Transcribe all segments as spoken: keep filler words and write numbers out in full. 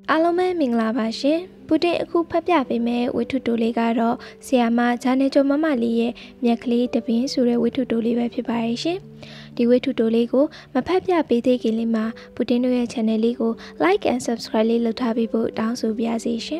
အားလုံးပဲမင်္ဂလာပါရှင်ပူတင်အခုဖတ်ပြပေးမယ့်ဝတ္ထုတိုလေးကတော့ဆီယာမဂျာနေကျော်မမလေးရဲ့မြက်ကလေးတပင်းဆိုတဲ့ဝတ္ထုတိုလေးပဲဖြစ်ပါရဲ့ရှင်ဒီဝတ္ထုတိုလေးကိုမဖတ်ပြပေးသေးခင်လေးမှာပူတင်တို့ရဲ့ channel လေးကို like and subscribe လေးလုပ်ထားပေးဖို့တောင်းဆိုပါရစေရှင်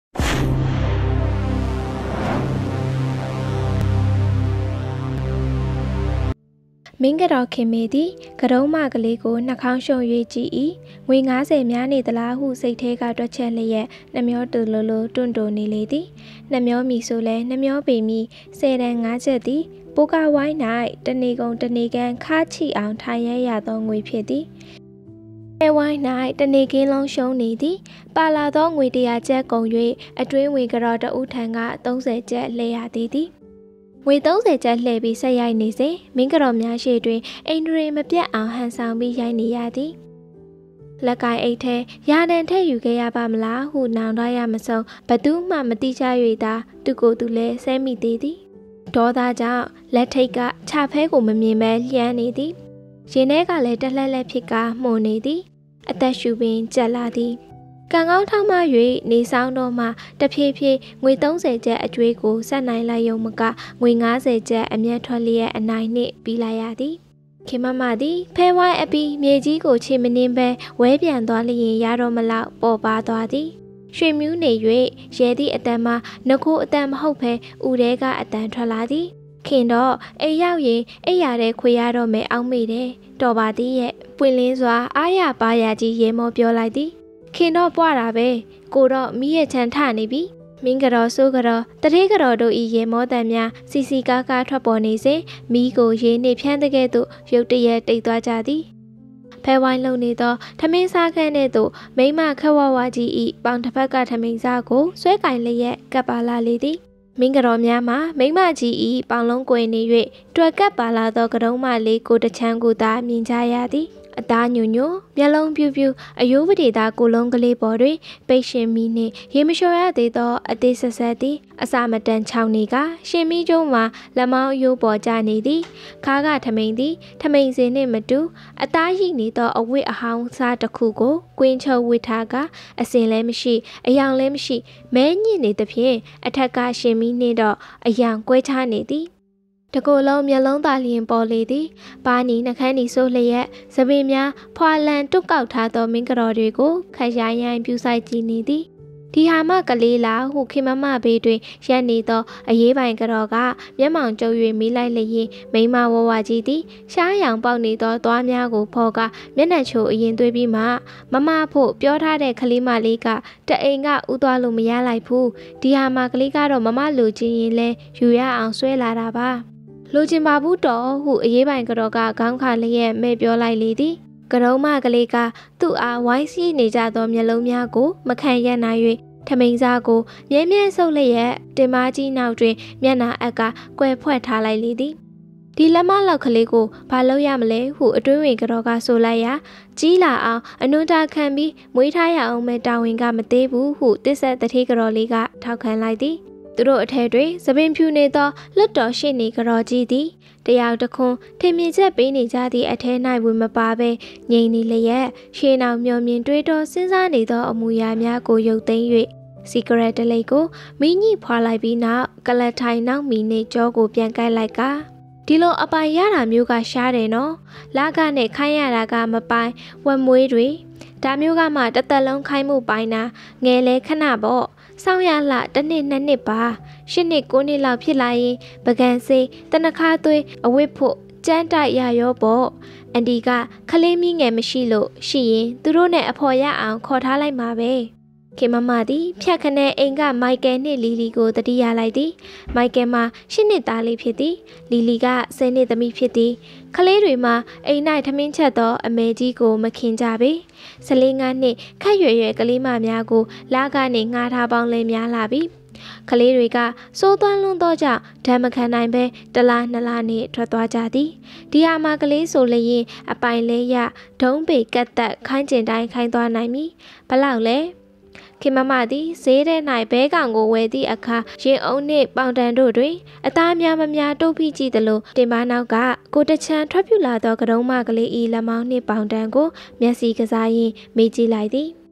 မင်းကတော့ခင်မေသည်ကရုံးမကလေးကိုနှာခေါင်းရှုံ၍ကြည့်၏ငွေ90များနေသလားဟုစိတ်ထဲကတွက်ချက်လျက်နှမျောတူလိုလိုတွန့်တိုနေလေသည်နှမျောမီဆိုလဲနှမျောပေမီဆယ်တန်၅ချက်သည်ပိုကဝိုင်း၌တနေကုန်တနေကန်ခါချီအောင်ထိုင်ရရသောငွေဖြစ်သည်အဲဝိုင်း၌တနေကင်းလုံးရှုံးနေသည်ပါလာသောငွေတရာကျပ်ကုန်၍အတွင်းဝင်ကြော်တဦးထံက30ကျပ်လဲရသည်သည်ငွေ30ကျပ်လှည့်ပြီးဆက်ရိုက်နေစဉ်မင်းကတော်များရှိတွင်အိန္ဒြေမပြတ်အောင်ဟန်ဆောင်ပြီးရိုက်နေရသည်လက်ကင်အိတ်ထဲရာတန်ထည့်ယူခဲ့ရပါမလားဟုနောင်တရမဆုံးဘသူမှမတိကျ၍သာသူကိုယ်သူလည်းဆဲမိသေးသည်ဒေါသကြောင့်လက်ထိတ်ကခြဖဲကိုမမြင်ပဲလျမ်းနေသည်ရင်ထဲကလည်းတလှက်လက်ဖြစ်ကမှုန်နေသည်အသက်ရှူပင်ကြက်လာသည်ကံကောင်းထောက်မှ၍နေဆောင်တော့မှတဖြည်းဖြည်းငွေ30ကျပ်အကျွေးကိုဆက်နိုင်လိုက်ရုံမကငွေ50ကျပ်အမျက်ထွက်လျက်အနိုင်နှင့်ပြီးလိုက်ရသည်ခင်မမသည်ဖဲဝိုင်းအပီးမြေကြီးကိုချေမနှင်းပဲဝဲပြန်သွားလျင်ရတော့မလောက်ပေါ်ပါသွားသည်ရွှေမြူးနေ၍ရဲသည့်အတန်မှနှခိုးအတန်မဟုတ်ပဲဥတဲကအတန်ထွက်လာသည်ခင်တော့အိမ်ရောက်ရင်အိမ်ရတဲ့ခွေရတော့မယ်အောက်မေ့တယ်တော်ပါသည်ရဲ့ပွင့်လင်းစွာအားရပါရကြီးရေမောပြောလိုက်သည်ခင်တော့ပွားတာပဲကိုတော့မိရဲ့ချန်ထနေပြီမင်းကတော့ဆိုးကတော့တတိကတော့တို့ဤရေမောတန်များစီစီကားကားထွက်ပေါ်နေစဉ်မိကိုရေနေဖြန်းတဲ့ကဲ့သို့ရုတ်တရက်တိတ်သွားကြသည်ဖဲဝိုင်းလုံနေသောထမင်းစားခန်းထဲသို့မိမခက်ဝဝကြီးဤပေါင်တစ်ဖက်ကထမင်းစားကိုဆွဲကင်လျက်ကပ်ပါလာလေသည်မင်းကတော့များမှာမိမကြီးဤပေါင်လုံးကွယ်နေ၍တွက်ကပ်ပါလာသောကတုံးမလေးကိုတချမ်းကိုသာမြင်ကြရသည်အသားညွညွမျက်လုံးပြူပြူအယိုးပဒေသာကိုလုံးကလေးပေါ်တွင်ပိတ်ရှင်မီနှင့်ရေမလျှော်ရသေးသောအသေးဆက်ဆက်သည်အစာမတန်ချောင်းနေကရှင်မီကျုံးမှာလက်မောင်းအယိုးပေါ်ကျနေသည်ခါကထမိန်သည်ထမိန်စင်နှင့်မတူအသားရှိနေသောအဝတ်အဟောင်းစားတစ်ခုကိုကွင်းချုပ်ဝတ်ထားကအစင်လည်းမရှိအယောင်လည်းမရှိမဲညစ်နေသဖြင့်အထက်ကရှင်မီနှင့်တော့အယောင်ကွဲခြားနေသည်တကိုယ်လုံးမျက်လုံးသားလျင်ပေါ်လေသည်ပါနီနှခမ်းနီဆိုးလျက်သပင်များဖွာလန်တွတ်ကောက်ထားသောမင်းကတော်တွေကိုခက်ရိုင်းရိုင်းပြူဆိုင်ကြည့်နေသည်ဒီဟာမကလေးလားဟုခင်မမဘေးတွင်ရက်နေသောအရေးပိုင်ကတော်ကမျက်မှောင်ကျုပ်၍မိလိုက်လျင်မိမဝဝကြီးသည်ရှားရောင်ပေါက်နေသောသွားများကိုဖော်ကမျက်နှာချိုအရင်သွေးပြီးမှမမဖို့ပြောထားတဲ့ကလေးမလေးကတအိမ်ကဥသွားလို့မရလိုက်ဘူးဒီဟာမကလေးကတော့မမလူချင်းရင်လဲယူရအောင်ဆွဲလာတာပါလိုချင်ပါဘူးတော်ဟုအရေးပိုင်ကတော့ကခေါင်းခါလျက်မဲ့ပြောလိုက်လေသည်ကရုံးမကလေးကသူ့အားဝိုင်းစီးနေကြသောမျက်လုံးများကိုမခံရနိုင်၍ထမိန်စားကိုမြဲမြဲဆုပ်လျက်တင်မကြီးနောက်တွင်မျက်နှာအက်ကကွယ်ဖွက်ထားလိုက်လေသည်ဒီလက်မလောက်ကလေးကိုဘာလုပ်ရမလဲဟုအတွင်းဝင်ကတော့ကဆိုလိုက်ရာကြီးလာအောင်အနွန်းတာခံပြီးမွေးထားရအောင်မဲ့တာဝန်ကမသေးဘူးဟုတစ်ဆက်တတိကတော့လေးကထောက်ခံလိုက်သည်သူတို့အထက်တွင်သပင်ဖြူနေသောလွတ်တော်ရှိနေကြော်ကြီးသည်တယောက်တခွန်းထင်မြင်ချက်ပေးနေကြသည့်အထဲ၌ဝင်မပါဘဲငြိမ်နေလျက်ရှေးနောက်မျောမြင်တွေးတော်စဉ်းစားနေသောအမူအရာများကိုရုပ်သိမ်း၍စီကရက်တလိတ်ကိုမိညှိဖွာလိုက်ပြီးနောက်ကလတ်ထိုင်နောက်မီနှင့်ကြောကိုပြန်ကိုက်လိုက်ကဒီလိုအပိုင်ရတာမျိုးကရှားတယ်နော်လာကနဲ့ခိုင်းရတာကမပိုင်ဝက်မွေးတွေဒါမျိုးကမှတသက်လုံးခိုင်းမှုပိုင်တာငယ်လဲခဏပေါ့စောင်းရလှတစ်နှစ်နှစ်နှစ်ပါရှစ်နှစ်ကိုးနှစ်လောက်ဖြစ်လာရင်ပကံစေးတနခါသွေးအဝတ်ဖို့ကြမ်းတိုက်ရရောပေါ့အန်ဒီကခလေးမီးငယ်မရှိလို့ရှိရင်သူတို့နဲ့အဖော်ရအောင်ခေါ်ထားလိုက်မှာပဲခင်မမသည်ဖြတ်ခနဲ့အိမ်ကမိုက်ကယ်နှင့်လီလီကိုတတိယလိုက်သည်မိုက်ကယ်မှာရှစ်နှစ်သားလေးဖြစ်သည်လီလီကဆယ်နှစ်သမီးဖြစ်သည်ခလေးတွေမှာအိမ်၌ထမင်းချက်သောအမေကြီးကိုမခင်ကြပေဆလေးငါးနှစ်ခက်ရွယ်ရွယ်ကလေးမများကိုလာကနေငှားထားပေါင်းလဲများလာပြီကလေးတွေကစိုးသွမ်းလွန်းသောကြောင့်ဓာတ်မခံနိုင်ပဲတလားနှစ်လားနှင့်ထွက်သွားကြသည်ဒီဟာမှာကလေးဆိုလျင်အပိုင်လဲရဒုံးပေကတ်သက်ခိုင်းကျင်တိုင်းခိုင်းသွားနိုင်မည်ဘလောက်လဲခင်မမသည်ဈေးထဲ၌ဘဲကောင်ကိုဝယ်သည့်အခါရင်အုံနှင့်ပေါင်တန်တို့တွင်အသားများမများတုပ်ဖိကြည့်သလိုတင်ပါနောက်ကကိုတချမ်းထွက်ပြူလာသောကတုံးမကလေးဤလက်မောင်းနှင့်ပေါင်တန်ကိုမျက်စိကစားရင်းမေးကြည့်လိုက်သည်ဟ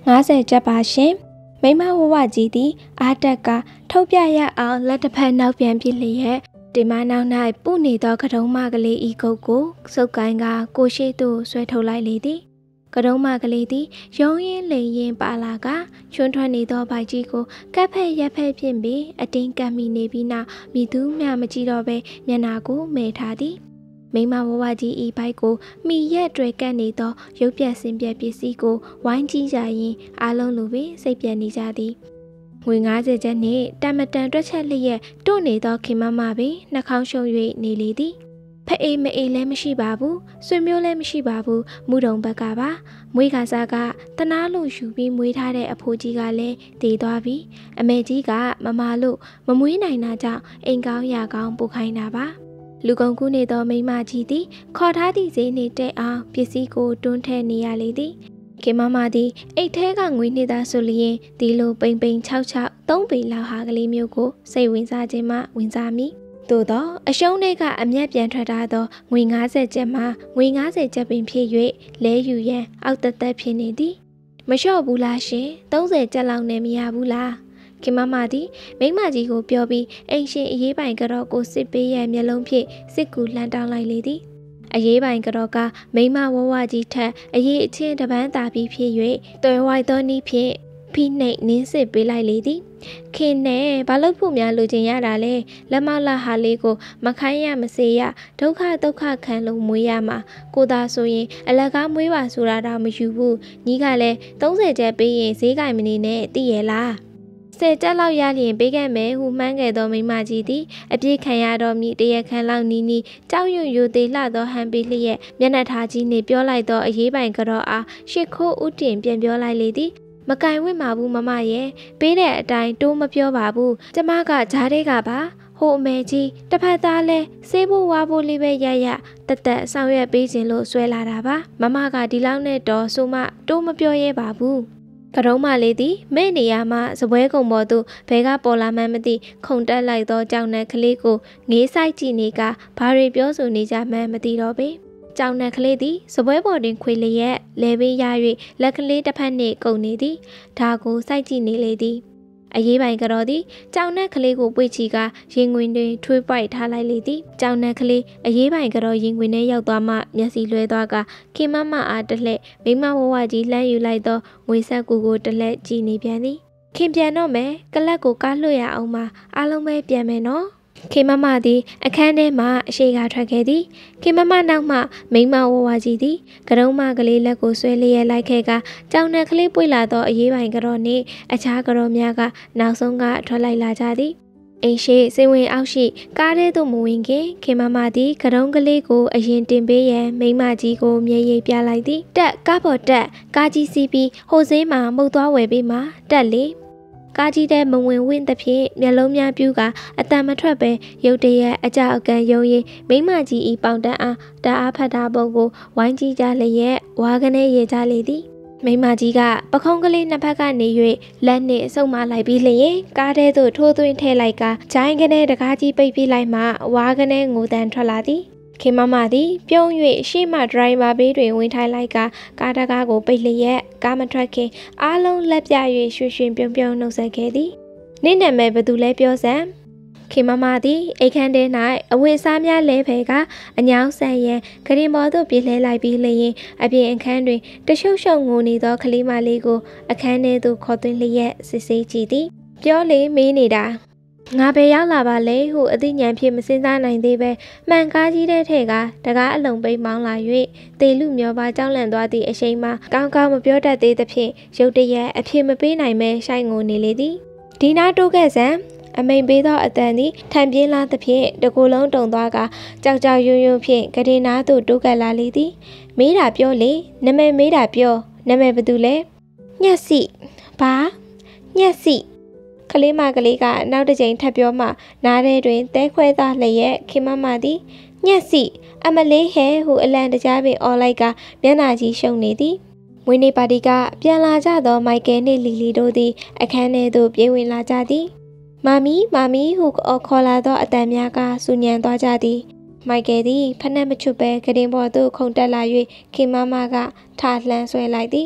ငါးဆယ်ကျပ်ပါရှင်မိမဝဝကြီးသည်အားတက်ကထုတ်ပြရအောင်လက်တစ်ဖက်နောက်ပြန်ပြစ်လျက်ဒီမနောက်၌ပုနေသောကတုံးမကလေးဤကုတ်ကိုစုပ်ကိုင်းကကိုရှိသို့ဆွဲထုတ်လိုက်လေသည်ကတုံးမကလေးသည်ရုံးရင်းလိန်ရင်ပါလာကချွန်းထွက်နေသောဘိုက်ကြီးကိုကပ်ဖက်ရက်ဖက်ဖြင့်ပင်အတင်းကပ်မိနေပြီးနောက်မိသူမျှမကြည့်တော့ပဲမျက်နာကိုမဲထားသည်မိမဝဝကြီးဤဘိုက်ကိုမိရက်တွေကပ်နေသောရုပ်ပြက်စင်ပြက်ပစ္စည်းကိုဝိုင်းကြည့်ကြရင်အားလုံးလိုပင်စိတ်ပြက်နေကြသည်ငွေငါးဆယ်ကျပ်နှင့်တမတန်တွက်ချက်လျက်တို့နေသောခင်မမပင်နှာခေါင်းရှုံ၍နေလေသည်ဖအေးမအေးလည်းမရှိပါဘူးဆွေမျိုးလည်းမရှိပါဘူးမူတုံဘက်ကပါမွေးခါစားကတနာလို့ယူပြီးမွေးထားတဲ့အဖိုးကြီးကလည်းတည်သွားပြီအမေကြီးကမမလို့မမွေးနိုင်တာကြောင့်အိမ်ကောင်းရကောင်းပို့ခိုင်းတာပါလူကုန်ကူးနေသောမိမကြီးသည်ခေါ်ထားသည့်ဈေးနှင့်တဲ့အောင်ပစ္စည်းကိုတွန်းထည့်နေရလေသည်ခင်မမသည်အိတ်ထဲကငွေနှစ်သားဆိုလျင်ဒီလိုပိန်ပိန်၆၆သုံးပေလောက်ဟာကလေးမျိုးကိုစိတ်ဝင်စားခြင်းမှဝင်စားမိသို့သောအရှုံးတွေကအမျက်ပြန်ထွက်ထားသောငွေငါးဆယ်ကျပ်မှငွေငါးဆယ်ကျပ်ပင်ဖြစ်၍လဲယူရန်အောက်တက်တက်ဖြစ်နေသည်မလျှော့ဘူးလားရှင်သုံးဆယ်ကျပ်လောက်နဲ့မရဘူးလားခင်မမသည်မိမကြီးကိုပြောပြီးအိမ်ရှင်အရေးပိုင်ကတော့ကိုစစ်ပေးရမျက်လုံးဖြင့်စစ်ကူလှမ်းတောင်းလိုက်လေသည်အရေးပိုင်ကတော့ကမိမဝဝကြီးထက်အရေးအချင်းတပန်းသာပြီးဖြစ်၍တွယ်ဝိုက်သောနည်းဖြင့်ဖိနှိပ်နင်းစစ်ပေးလိုက်လေသည်ခင်နဲ့ဘာလို့ဖို့များလိုချင်ရတာလဲလက်မလာဟာလေးကိုမခိုင်းရမစေရဒုက္ခဒုက္ခခံလို့မွေးရမှာကိုသာဆိုရင်အလကားမွေးပါဆိုတာတော့မယူဘူးညီကလည်းသုံးဆယ်ကျပ်ပေးရင်ဈေးကင်မနေနဲ့သိရလားဆယ်ကျပ်လောက်ရလျင်ပေးခဲ့မယ်ဟုမှန်းခဲ့သောမိမကြီးသည်အပြည့်ခံရတော်မူတရခန့်လောက်နီးနီးကြောက်ရွံ့ရိုသေးလှသောဟန်ပေးလျက်မျက်နှာထားကြီးနှင့်ပြောလိုက်သောအရေးပိုင်ကတော့အားရှစ်ခိုးဥတင်ပြန်ပြောလိုက်လေသည်မကင်ဝင့်ပါဘူးမမရဲ့ပေးတဲ့အတိုင်းတိုးမပြောပါဘူးကျမကဂျားတွေကပါဟိုအမေကြီးတစ်ဖက်သားလဲစေးဖို့ဝါဖို့လေးပဲရရတသက်ဆောင်ရွက်ပေးခြင်းလို့ဆွဲလာတာပါမမကဒီလောက်နဲ့တော့ဆိုမှတိုးမပြောရဲပါဘူးကတုံးမလေးသည်မဲ့နေရမှစပွဲကုံပေါ်သို့ဘဲကပေါ်လာမှန်းမသိခုန်တက်လိုက်သောကြောင်နှံကလေးကိုငေးဆိုင်ကြည့်နေကဘာတွေပြောဆိုနေကြမှန်းမသိတော့ပေကြောင်နှံကလေးသည်စပွဲပေါ်တွင်ခွေလျက်လဲပင်ရ၍လက်ကလေးတစ်ဖက်နှင့်ကုန်နေသည်ဒါကိုစိုက်ကြည့်နေလေသည်အရေးပိုင်ကတော့သည်ကြောင်နှံကလေးကိုပွေချီကရင်ခွင်တွင်ထွေးပိုက်ထားလိုက်လေသည်ကြောင်နှံကလေးအရေးပိုင်ကတော့ရင်ခွင်ထဲရောက်သွားမှမျက်စိလွှဲသွားကခင်မမအားတလှဲ့မိမဝဝကြီးလှမ်းယူလိုက်သောငွေဆက်ကူကိုတလှဲ့ကြည့်နေပြန်သည်ခင်ပြန်တော့မယ်ကလပ်ကိုကားလွှတ်ရအောင်ပါအားလုံးပဲပြန်မယ်နော်ခင်မမသည်အခန်းထဲမှအရှိကထွက်ခဲ့သည်ခင်မမနောက်မှမိမဝဝကြီးသည်ကတုံးမကလေးလက်ကိုဆွဲလျက်လိုက်ခဲ့ကကြောင်နှံကလေးပွေလာသောအရေးပိုင်ကတော့နှင့်အခြားကတော့များကနောက်ဆုံးကထွက်လိုက်လာကြသည်အိမ်ရှိစိတ်ဝင်အောက်ရှိကားထဲသို့မဝင်ခင်ခင်မမသည်ကတုံးကလေးကိုအရင်တင်ပေးရန်မိမကြီးကိုမြေရိပ်ပြလိုက်သည်တက်ကားပေါ်တက်ကားကြီးစီးပြီးဟိုစင်းမှာမှုတ်သွားဝယ်ပြီးမှတက်လေကားကြီးတဲ့မဝင်ဝင့်သဖြင့်မျက်လုံးများပြူကအတန်မထွက်ပဲရုတ်တရက်အကြအကန်ယုံရင်မိမကြီးဤပေါင်တန်းအားတအားဖတ်တာပုံကိုဝိုင်းကြည့်ကြလျက်ဝါကနေရေကြလေသည်မိမကြီးကပခုံးကလေးနှစ်ဖက်ကနေ၍လက်နှင့်စုပ်မလိုက်ပြီးလျင်ကားထဲသို့ထိုးသွင်းထည့်လိုက်ကဂျိုင်းကနေတကားကြီးပိတ်ပြီးလိုက်မှဝါကနေငိုတန်ထွက်လာသည်ခင်မမသည်ပြုံး၍ရှေ့မှဒရိုင်ဘာဘေးတွင်ဝင်ထိုင်လိုက်ကကားတကားကိုပိတ်လျက်ကားမထွက်ခင်အားလုံးလက်ပြ၍ရွှေရွှင်ပြုံးပြုံးနှုတ်ဆက်ခဲ့သည်နင့်နာမည်ဘယ်သူလဲပြောစမ်းခင်မမသည်အိတ်ခမ်းထဲ၌အဝတ်စားများလဲဖယ်ကအညောင်းဆန်ရန်ဂရင်ပေါ်သို့ပြေးလဲလိုက်ပြီးလျင်အပြင်အခန်းတွင်တရှုပ်ရှုပ်ငိုနေသောကလေးမလေးကိုအခန်းထဲသို့ခေါ်သွင်းလျက်စစ်ဆေးကြည့်သည်ပြောလေမေးနေတာငါပဲရောက်လာပါလေဟုအသိဉာဏ်ဖြင့်မစင်စားနိုင်သေးပဲမှန်ကားကြီးတဲ့ထဲကတကားအလုံးပိတ်မောင်းလာ၍တေလူမျောပါကြောင်းလန့်သွားသည့်အရှိန်မှာကောင်းကောင်းမပြောတတ်သေးသဖြင့်ရုတ်တရက်အဖြစ်မပေးနိုင်ပဲရှိုက်ငိုနေလေသည်ဒီနာတိုးခဲ့စံအမိန်ပေးသောအတန်သည်ထန်ပြင်းလာသဖြင့်တကူလုံးတုံသွားကကြောက်ကြောက်ရွံ့ရွံ့ဖြင့်ကတင်နာသို့တိုးကပ်လာလေသည်မေးတာပြောလေနမည်မေးတာပြောနမည်ဘယ်သူလဲညက်စီဘာညက်စီကလေးမကလေးကနောက်တစ်ကြိမ်ထပ်ပြောမှနားထဲတွင်တဲခွဲသားလျက်ခင်မမသည်ညက်စီအမလေးဟဲဟုအလံတကြားပင်အော်လိုက်ကမျက်နှာကြီးရှုံနေသည်မွေးနေ့ပါတီကပြန်လာကြသောမိုက်ကယ်နှင့်လီလီတို့သည်အခန်းထဲသို့ပြေးဝင်လာကြသည်မာမီမာမီဟုခေါ်လာသောအတန်များကဆူညံသွားကြသည်မိုက်ကယ်သည်ဖနက်မချွတ်ပဲကတင်ပေါ်သို့ခုန်တက်လာ၍ခင်မမကထလှမ်းဆွဲလိုက်သည်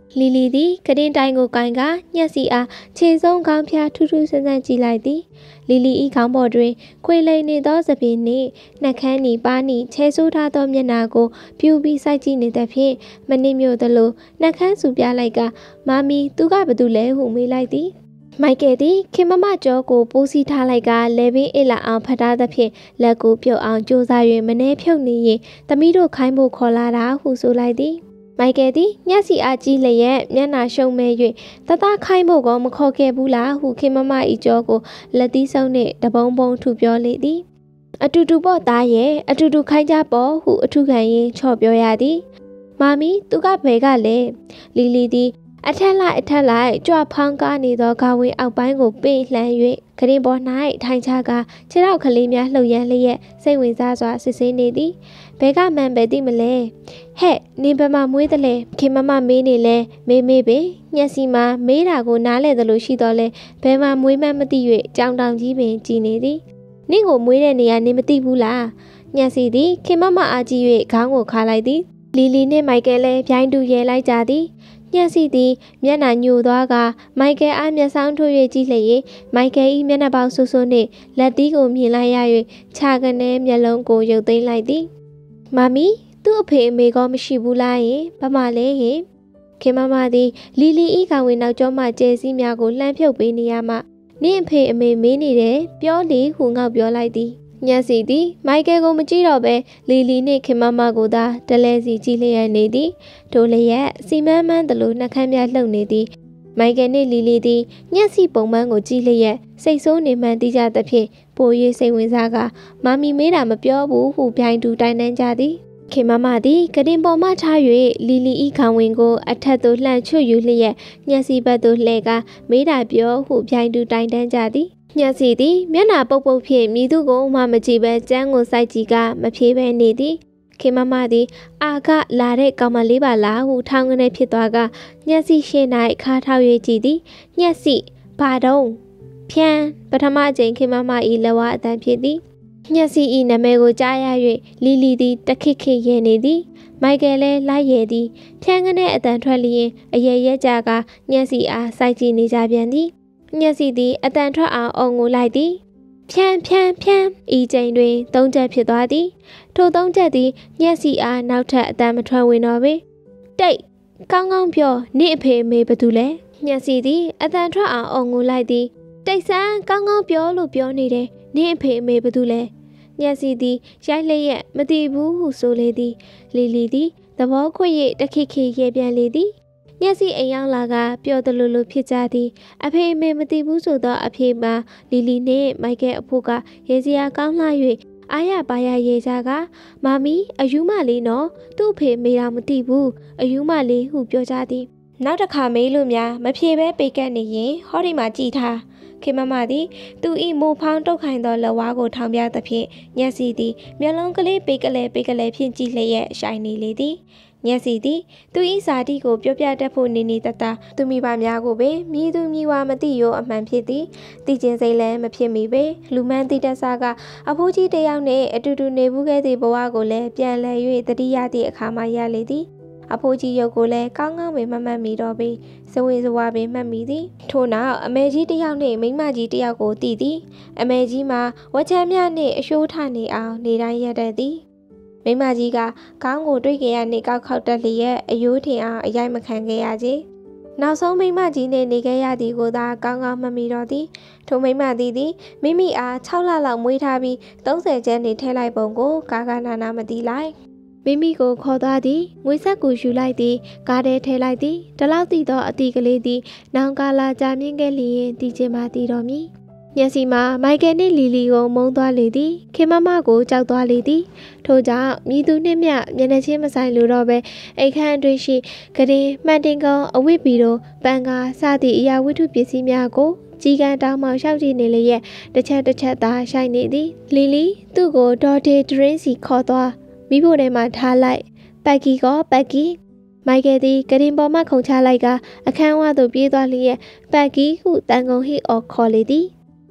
လီလီသည်ကရင်တိုင်ကိုကိုင်ကညက်စီအားခြေဆုံးကောင်းဖျားထူးထူးဆန်းဆန်းကြည့်လိုက်သည်လီလီ၏ခေါင်းပေါ်တွင်ခွေလိန်နေသောသပင်နှင့်နှက်ခမ်းနီပါးနီခြေဆိုးထားသောမျက်နှာကိုပြူပြီးစိုက်ကြည့်နေသဖြင့်မနှိမ့်မြို့သလိုနှက်ခမ်းဆူပြလိုက်ကမာမီသူကဘသူလဲဟုမေးလိုက်သည်မိုက်ကယ်သည်ခင်မမကျော်ကိုပိုးစီးထားလိုက်ကလဲပင်အစ်လာအောင်ဖတ်ထားသဖြင့်လက်ကိုပြုတ်အောင်ကြိုးစား၍မနှဲဖြုတ်နေရင်သမီးတို့ခိုင်းဖို့ခေါ်လာတာဟုဆိုလိုက်သည်မိုက်ကယ်သည်ညက်စီအားကြီးလျက်မျက်နှာရှုံမဲ၍တသားခိုင်းဖို့ကောမခေါ်ခဲ့ဘူးလားဟုခင်မမ၏ကျော်ကိုလက်သီးဆုံးနှင့်တပုံပုံထူပြောလေသည်အတူတူပေါ့သားရဲ့အတူတူခိုင်းကြပေါ့ဟုအထုခံရင်ချော့ပြောရသည်မာမီသူကဘယ်ကလဲလီလီသည်အထက်လိုက်အထက်လိုက်ကြွဖောင်းကားနေသောခေါဝင်အောက်ပိုင်းကိုပိတ်လှမ်း၍ခရင်ပေါ်၌ထိုင်ချကာခြေထောက်ကလေးများလှုပ်ရမ်းလျက်စိတ်ဝင်စားစွာစစ်ဆေးနေသည်ဘဲကမှန်ပဲသိမလဲဟဲ့နင်ဘယ်မှာမွေးသလဲခင်မမမေးနေလဲမေးမေးပဲညက်စီမှာမေးတာကိုနားလဲသလိုရှိတော့လဲဘယ်မှာမွေးမှန်းမသိ၍ကြောင်တောင်ကြီးပင်ကြည်နေသည်နင့်ကိုမွေးတဲ့နေရာနင်မသိဘူးလားညက်စီသည်ခင်မမအားကြည့်၍ခေါင်းကိုခါလိုက်သည်လီလီနှင့်မိုက်ကယ်လည်းပြိုင်းတူရဲလိုက်ကြသည်ညက်စီသည်မျက်နှာညိုသွားကမိုက်ကယ်အားမျက်စောင်းထိုး၍ကြည့်လျက်မိုက်ကယ်၏မျက်နှာပေါက်ဆူဆူနှင့်လက်သီးကိုမြင်လိုက်ရ၍ခြာကနေမျက်လုံးကိုရုပ်သိမ်းလိုက်သည်မမီသူ့အဖေအမေကောမရှိဘူးလားယင်ဘာမှလဲဟင်ခင်မမသည်လီလီဤကောင်ဝင်နောက်ကျောမှကျဲစည်းများကိုလှမ်းဖြုတ်ပေးနေရမှနင့်အဖေအမေမေးနေတယ်ပြောလေဟုငေါ့ပြောလိုက်သည်ညက်စီသည်မိုက်ကယ်ကိုမကြည့်တော့ပဲလီလီနှင့်ခင်မမကိုသာတလဲစီကြည့်လျက်နေသည်ထိုလျက်စီမန်းမန်းသလိုနှက်ခမ်းများလှုပ်နေသည်မိုက်ကယ်နှင့်လီလီသည်ညက်စီပုံမှန်ကိုကြည့်လျက်စိတ်ဆိုးနေမှန်းသိကြသဖြင့်ပို၍စိတ်ဝင်စားကမာမီမေးတာမပြောဘူးဟုပြိုင်တူတိုင်တန်းကြသည်ခင်မမသည်ကတင်ပေါ်မှထား၍လီလီဤခေါဝင်ကိုအထက်သို့လှန့်ချွတ်ယူလျက်ညက်စီဘက်သို့လှည့်ကမေးတာပြောဟုပြိုင်တူတိုင်တန်းကြသည်ညက်စီသည်မျက်နှာပုတ်ပုတ်ဖြင့်မြည်သူကိုမှမကြည့်ပဲကျန်းကိုစိုက်ကြည့်ကမဖြေဘဲနေသည်ခင်မမသည်အာကလာတဲ့ကောင်မလေးပါလားဟုထောင်းကနေဖြစ်သွားကညက်စီရှေ့၌ခါထောက်၍ကြည့်သည်ညက်စီဘာတော့ဖြန်းပထမအကြိမ်ခင်မမ၏လက်ဝါးအတန်ဖြစ်သည်ညက်စီ၏နာမည်ကိုကြားရ၍လီလီသည်တခိခိရဲနေသည်မိုက်ကယ်လည်းလိုက်ရဲသည်ဖြန်းကနေအတန်ထွက်လျင်အရဲရဲကြကညက်စီအားစိုက်ကြည့်နေကြပြန်သည်ညက်စီသည်အတန်ထွက်အောင်အုံငိုလိုက်သည်ဖြန်းဖြန်းဖြန်းဤချိန်တွင်သုံးချက်ဖြစ်သွားသည်ထိုသုံးချက်သည်ညက်စီအားနောက်ထပ်အတန်မထွက်ဝင်တော့ပေတိတ်ကောင်းကောင်းပြောနင့်အဖေအမေဘသူလဲညက်စီသည်အတန်ထွက်အောင်အုံငိုလိုက်သည်တိတ်ဆန်းကောင်းကောင်းပြောလို့ပြောနေတယ်နင့်အဖေအမေဘသူလဲညက်စီသည်ရိုက်လျက်မသိဘူးဟုဆိုလေသည်လီလီသည်သဘောခွင့်၍တခိခိရဲပြန်လေသည်ညက်စီအိမ်ရောက်လာကပျော်တလူလူဖြစ်ကြသည်အဖေအမေမသိဘူးဆိုသောအဖေမှာလီလီနှင့်မိုက်ကယ်အဖို့ကရေစရာကောင်းလှ၍အားရပါရရေကြကမာမီအယူမလေးနော်သူ့အဖေမေတော်မသိဘူးအယူမလေးဟုပြောကြသည်နောက်တစ်ခါမေးလို့များမဖြေပဲပေကက်နေရင်ဟောဒီမှာကြည်ထားခင်မမသည်သူ၏မိုးဖောင်းတုတ်ခိုင်သောလက်ဝါးကိုထောင်ပြသဖြင့်ညက်စီသည်မျက်လုံးကလေးပေကလေးပေကလေးဖြင့်ကြည့်လျက်ရှိုင်နေလေသည်ညက်စီသည်သူ၏ဇာတိကိုပြောပြတတ်ဖို့နေနေတတသူမိဘများကိုပင်မြည်သူမြည်ဝါမသိရောအမှန်ဖြစ်သည်တည်ခြင်းစိတ်လည်းမဖြစ်မိပေလူမှန်တိတဆာကအဖိုးကြီးတယောက်နှင့်အတူတူနေဘူးခဲ့သည့်ဘဝကိုလည်းပြန်လည်၍တတိယသည့်အခါမှရလေသည်အဖိုးကြီးရုပ်ကိုလည်းကောင်းကောင်းပင်မမှတ်မိတော့ပေစဝေစဝါပင်မှတ်မိသည်ထို့နောက်အမေကြီးတယောက်နှင့်မိန်းမကြီးတယောက်ကိုတည်သည်အမေကြီးမှာဝချမ်းမြနှင့်အရှိုးထနေအောင်နေတိုင်းရက်တတ်သည်မိမကြီးကခေါင်းကိုတွေ့ကြရနေကောက်ခောက်တက်လျက်အယိုးထင်အောင်အရိုက်မခံခဲ့ရခြင်းနောက်ဆုံးမိမကြီးနဲ့နေခဲ့ရသည်ကိုသာကောင်းကောင်းမမီတော့သည်ထိုမိမသည်သည်မိမိအား၆လလောက်မွေးထားပြီး၃၀ကျန်းနေထဲလိုက်ပုံကိုကာကနာနာမသိလိုက်မိမိကိုခေါ်သွားသည်ငွေဆက်ကိုယူလိုက်သည်ကားထဲထဲလိုက်သည်တလောက်တည်သောအတီကလေးသည်နောင်ကာလာကြာမြင့်ခဲ့လျင်တည်ခြင်းမှတည်တော်မူညစီမှာမိုက်ကယ်နှင့်လီလီကိုမုန်းသွားလေသည်ခင်မမကိုကြောက်သွားလေသည်ထို့ကြောင့်မြည်သူနှင့်မျှမျက်နှာချင်းမဆိုင်လိုတော့ပဲအိတ်ခမ်းအတွင်းရှိကရင်မှန်တင်ကောင်အဝတ်ပီတို့ပန်ကာစသည့်အရာဝတ္ထုပစ္စည်းများကိုကြီးကန်းတောင်းမှရှောက်ကြည့်နေလျက်တစ်ချက်တစ်ချက်သာရှိုက်နေသည်လီလီသူ့ကိုဒေါ်ဒေဒရင်းစီခေါ်သွားမိဖို့ထဲမှာထားလိုက်ပတ်ကီကောပတ်ကီမိုက်ကယ်သည်ကရင်ပေါ်မှခုန်ချလိုက်ကအခန်းဝသို့ပြေးသွားလျက်ပတ်ကီဟုတန်ကုန်ဟိအော်ခေါ်လေသည်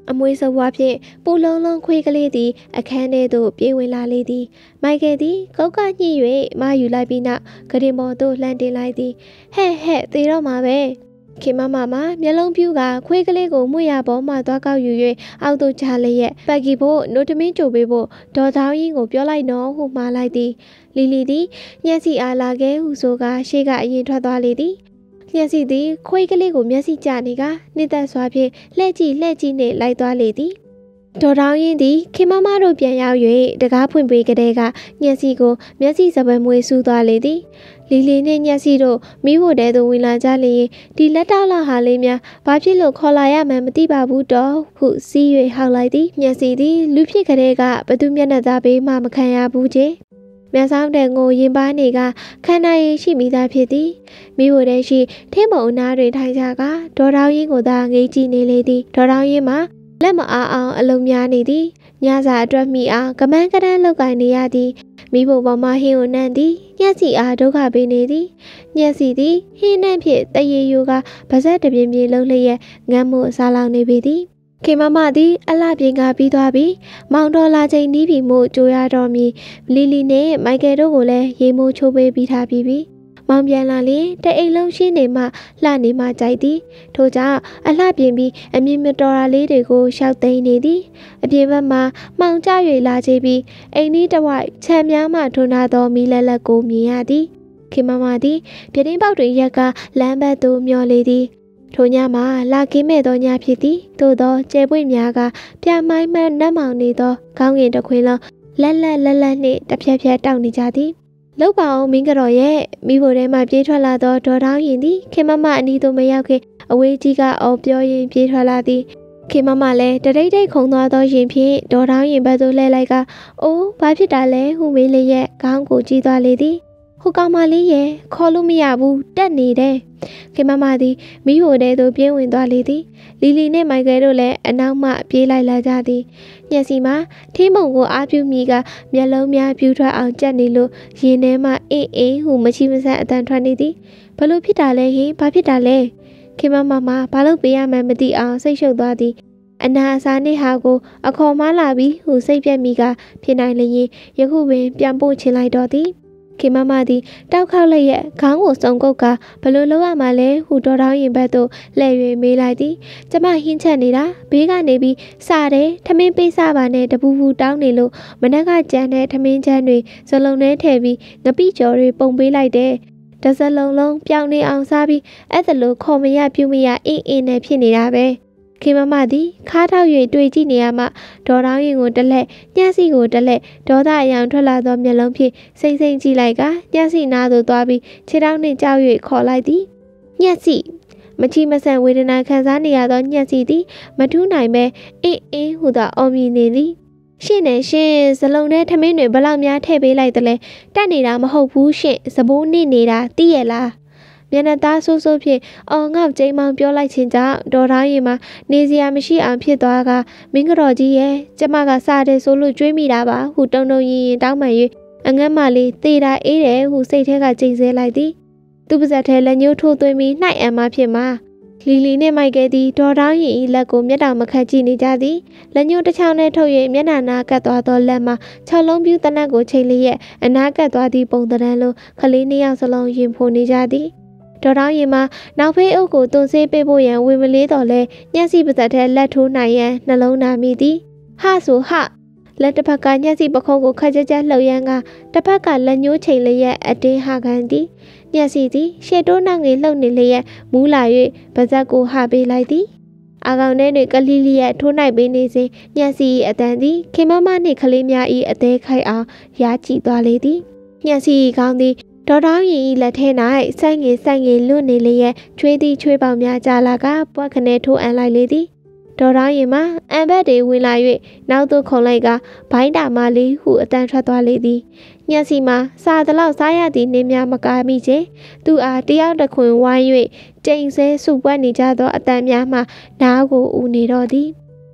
အမွေစဝါဖြင့်ပူလုံးလုံးခွေးကလေးသည်အခန်းထဲသို့ပြေးဝင်လာလေသည်မိုက်ကယ်သည်ကောက်ကညှိ၍မယူလိုက်ပြီးနောက်ဂရင်မော်သို့လှမ်းတင်လိုက်သည်ဟဲ့ဟဲ့သေတော့မှာပဲခင်မမမမျက်လုံးပြူးကခွေးကလေးကိုမှုရပေါ်မှသွားကောက်ယူ၍အောက်သို့ချလျက်ပတ်ကီဖို့နို့တမင်းကြိုပေးဖို့ဒေါ်သောင်းရင်ကိုပြောလိုက်နော်ဟုမှားလိုက်သည်လီလီသည်ညက်စီအားလာခဲ့ဟုဆိုကာရှေ့ကအရင်ထွက်သွားလေသည်ညက်စီသည်ခွေးကလေးကိုမျက်စိကျနေကနှစ်သက်စွာဖြင့်လှဲ့ကြည့်လှဲ့ကြည့်နှင့်လိုက်သွားလေသည်ဒေါ်တောင်းရင်သည်ခင်မမတို့ပြန်ရောက်၍တကားဖွင့်ပေးကလေးကညက်စီကိုမျက်စိစပယ်မွေဆူသွားလေသည်လီလီနှင့်ညက်စီတို့မိဖို့တဲသို့ဝင်လာကြလျင်ဒီလက်တောက်လာဟာလေးများဘာဖြစ်လို့ခေါ်လာရမှန်းမသိပါဘူးတော့ဟုစီး၍ဟောက်လိုက်သည်ညက်စီသည်လူဖြစ်ကလေးကဘသူမျက်နှာသားပေးမှမခံရဘူးချေမြတ်ဆောင်တဲ့ငိုရင်ပါနေကခန္ဓာရည်ရှိမိသားဖြစ်သည်မိဖို့တဲရှိထင်းမုံနာတွင်ထိုင်ကြကဒေါ်တောင်းရင်ကိုသာငေးကြည့်နေလေသည်ဒေါ်တောင်းရင်မှာလက်မအားအောင်အလုံးများနေသည်ညစာအတွက်မိအောင်ကမန်းကတန်းလောက်ကင်နေရသည်မိဖို့ပေါ်မှာဟင်းကိုနှံ့သည်ညက်စီအားဒုက္ခပေးနေသည်ညက်စီသည်ဟင်းနှံ့ဖြင့်တရေယိုကပါဇက်တပြင်းပြင်းလုံးလျက်ငမ်းမှုအစားလောင်နေပေသည်ခင်မမသည်အလှပြင်ကပြီးသွားပြီးမောင်တော်လာချိန်နီးပြီမို့ကြိုရတော်မီလီလီနဲ့မိုက်ကယ်တို့ကိုလည်းရေမိုးချိုးပေးပြီးထားပြီးပြီမောင်ပြန်လာရင်တအိမ်လုံးရှင်းနေမှလှနေမှကြိုက်သည်ထို့ကြောင့်အလှပြင်ပြီးအမြင်မတော်တာလေးတွေကိုရှောက်သိမ်းနေသည်အပြင်ဘက်မှာမှောင်ကျ၍လာချပြီးအိမ်ကြီးတစ်ဝိုက်ခြံများမှထွန်းထားသောမီးလက်လက်ကိုမြင်ရသည်ခင်မမသည်ပြတင်းပေါက်တွင်ရက်ကလမ်းဘက်သို့မျောလေသည်ထိုညမှာလာကင်းမဲ့သောညဖြစ်သည်သို့သောကျဲပွင့်များကပြမိုင်းမှန်းနတ်မောင်နေသောခေါင်းငင်တစ်ခွင်လုံးလက်လက်လက်လက်နှင့်တစ်ဖြက်ဖြက်တောက်နေကြသည်လောက်ပါအောင်မင်းကတော့ရဲ့မိဖို့ထဲမှပြေးထွက်လာသောဒေါ်တောင်းရင်သည်ခင်မမအနီးသို့မရောက်ခင်အဝေးကြီးကအော်ပြောရင်ပြေးထွက်လာသည်ခင်မမလည်းတရိတ်တိတ်ခုံသွားသောရင်ဖြင့်ဒေါ်တောင်းရင်ဘက်သို့လှည့်လိုက်ကအိုးဘာဖြစ်တာလဲဟုမေးလျက်ခေါင်းကိုကြည့်သွားလေသည်ဟိုကောင်မလေးရဲ့ခေါ်လို့မရဘူးတက်နေတယ်ခင်မမသည်မိဖို့တဲသို့ပြင်းဝင်သွားလေသည်လီလီနှင့်မိုက်ကယ်တို့လည်းအနောက်မှပြေးလိုက်လာကြသည်ညက်စီမှာထင်းမုံကိုအားပြုမိကမျက်လုံးများပြူထွက်အောင်ကြက်နေလို့ရင်ထဲမှအေးအေးဟုမချီမဆန်အတန်ထွက်နေသည်ဘလို့ဖြစ်တာလဲဟင်ဘာဖြစ်တာလဲခင်မမမဘာလို့ပေးရမှန်းမသိအောင်စိတ်ရှုပ်သွားသည်အနာအစားနှင့်ဟာကိုအခေါ်မလာပြီးဟုစိတ်ပြက်မိကဖြစ်နိုင်လျင်ယခုပင်ပြန်ပို့ချင်လိုက်တော့သည်ခင်မမသည်တောက်ခောက်လျက်ခေါင်းကိုစုံကုတ်ကဘလို့လောက်ရမှလဲဟူတော်တောင်းရင်ဘက်သို့လှည့်၍မေးလိုက်သည်ကျမဟင်းချက်နေတာဘေးကနေပြီးစားတယ်ထမင်းပေးစားပါနဲ့တပူပူတောင်းနေလို့မနက်ကကြမ်းတဲ့ထမင်းချမ်းတွေစလုံးထဲထည့်ပြီးငပိကြော်တွေပုံပေးလိုက်တယ်တစလုံးလုံးပြောင်းနေအောင်စားပြီးအဲ့ဒါလို့ခေါ်မရပြုမရအင်းအင်းနဲ့ဖြစ်နေတာပဲခင်မမသည်ခါးထောက်၍တွေ့ကြည့်နေရမှဒေါ်တောင်းရင်ကိုတလက်ညှက်စီကိုတလက်ဒေါသအယောင်ထွက်လာသောမျက်လုံးဖြင့်စိမ့်စိမ့်ကြည့်လိုက်ကညှက်စီနားသို့သွားပြီးခြေထောက်နှင့်ကြောက်၍ခေါ်လိုက်သည်ညှက်စီမချီမဆန်ဝေဒနာခံစားနေရသောညှက်စီသည်မထူးနိုင်ပဲအင်းအင်းဟုသာအော်မြည်နေသည်ရှင့်နဲ့ရှင်စလုံးထဲထမင်းတွေဘလောက်များထည့်ပေးလိုက်သလဲတက်နေတာမဟုတ်ဘူးရှင့်စပိုးနစ်နေတာသိရလားမျက်နှာသားဆိုးဆိုးဖြင့်အော်ငေါ့ကျိမ်းမောင်ပြောလိုက်ခြင်းကြောင့်ဒေါ်တိုင်းရင်မှာနေစရာမရှိအောင်ဖြစ်သွားကမင်းကတော့ကြီးရဲ့ကျမကစားတယ်ဆိုလို့ကြွေးမိတာပါဟုတုံတုံရင်ရင်တောင်းပန်၍အငတ်မလေးသေတာအေးတယ်ဟုစိတ်ထဲကကြိတ်ဆဲလိုက်သည်သူပါဇက်ထဲလက်ညှိုးထိုးသွင်းပြီးနှိုက်အံမဖြစ်မှာလီလီနဲ့မိုက်ကယ်သည်ဒေါ်တိုင်းရင်ဤလက်ကိုမျက်တောင်မခတ်ကြည့်နေကြသည်လက်ညှိုးတစ်ချောင်းနဲ့ထုတ်၍မျက်နှာနာကတ်သွားသောလက်မှာခြောက်လုံးပြူးတနတ်ကိုချိန်လျက်အနာကတ်သွားသည့်ပုံသဏ္ဍာန်လိုခလေးနှစ်ယောက်စလုံးရင်ဖိုနေကြသည်ဒေါ်တောင်းရင်မှာနောက်ဖေးအုပ်ကိုတွန်းဆေးပေးဖို့ရန်ဝင်မလေးတော်လဲညက်စီပါဇက်ထဲလက်ထိုးနိုင်ရန်နှလုံးနာမိသည်ဟဆိုဟလက်တစ်ဖက်ကညက်စီပခုံးကိုခက်ကြက်ကြက်လှုပ်ရန်ကတစ်ဖက်ကလက်ညှိုးချိန်လျက်အတင်းဟခံသည်ညက်စီသည်ရှေ့တိုးနောက်ငယ်လှုပ်နေလျက်မူးလာ၍ပါဇက်ကိုဟပေးလိုက်သည်အာကောင်ထဲတွင်ကလီလီရဲ့ထိုးနိုင်ပေးနေစဉ်ညက်စီအတန်သည်ခင်မမနှင့်ကလေးများ၏အသေးခိုက်အောင်ရာကြည့်သွားလေသည်ညက်စီကောင်းသည်ဒေါ်တောင်းရင်ဤလက်ထဲ၌ဆိုင်ငယ်ဆိုင်ငယ်လွတ်နေလျက်ချွေးသည်ချွေးပေါင်များကြာလာကပွက်ခနဲထိုးအန်လိုက်လေသည်ဒေါ်တောင်းရင်မှာအန်ဘက်တွေဝင်လာ၍နောက်သို့ခုန်လိုက်ကဘိုင်းတာမလေးဟုအတန်ထွက်သွားလေသည်ညက်စီမှာစားသလောက်စားရသည့်နေများမကားမိချေသူအားတယောက်တစ်ခွင်ဝိုင်း၍တိမ်ဆဲစုပွက်နေကြသောအတန်များမှနားကိုဦးနေတော့သည်ည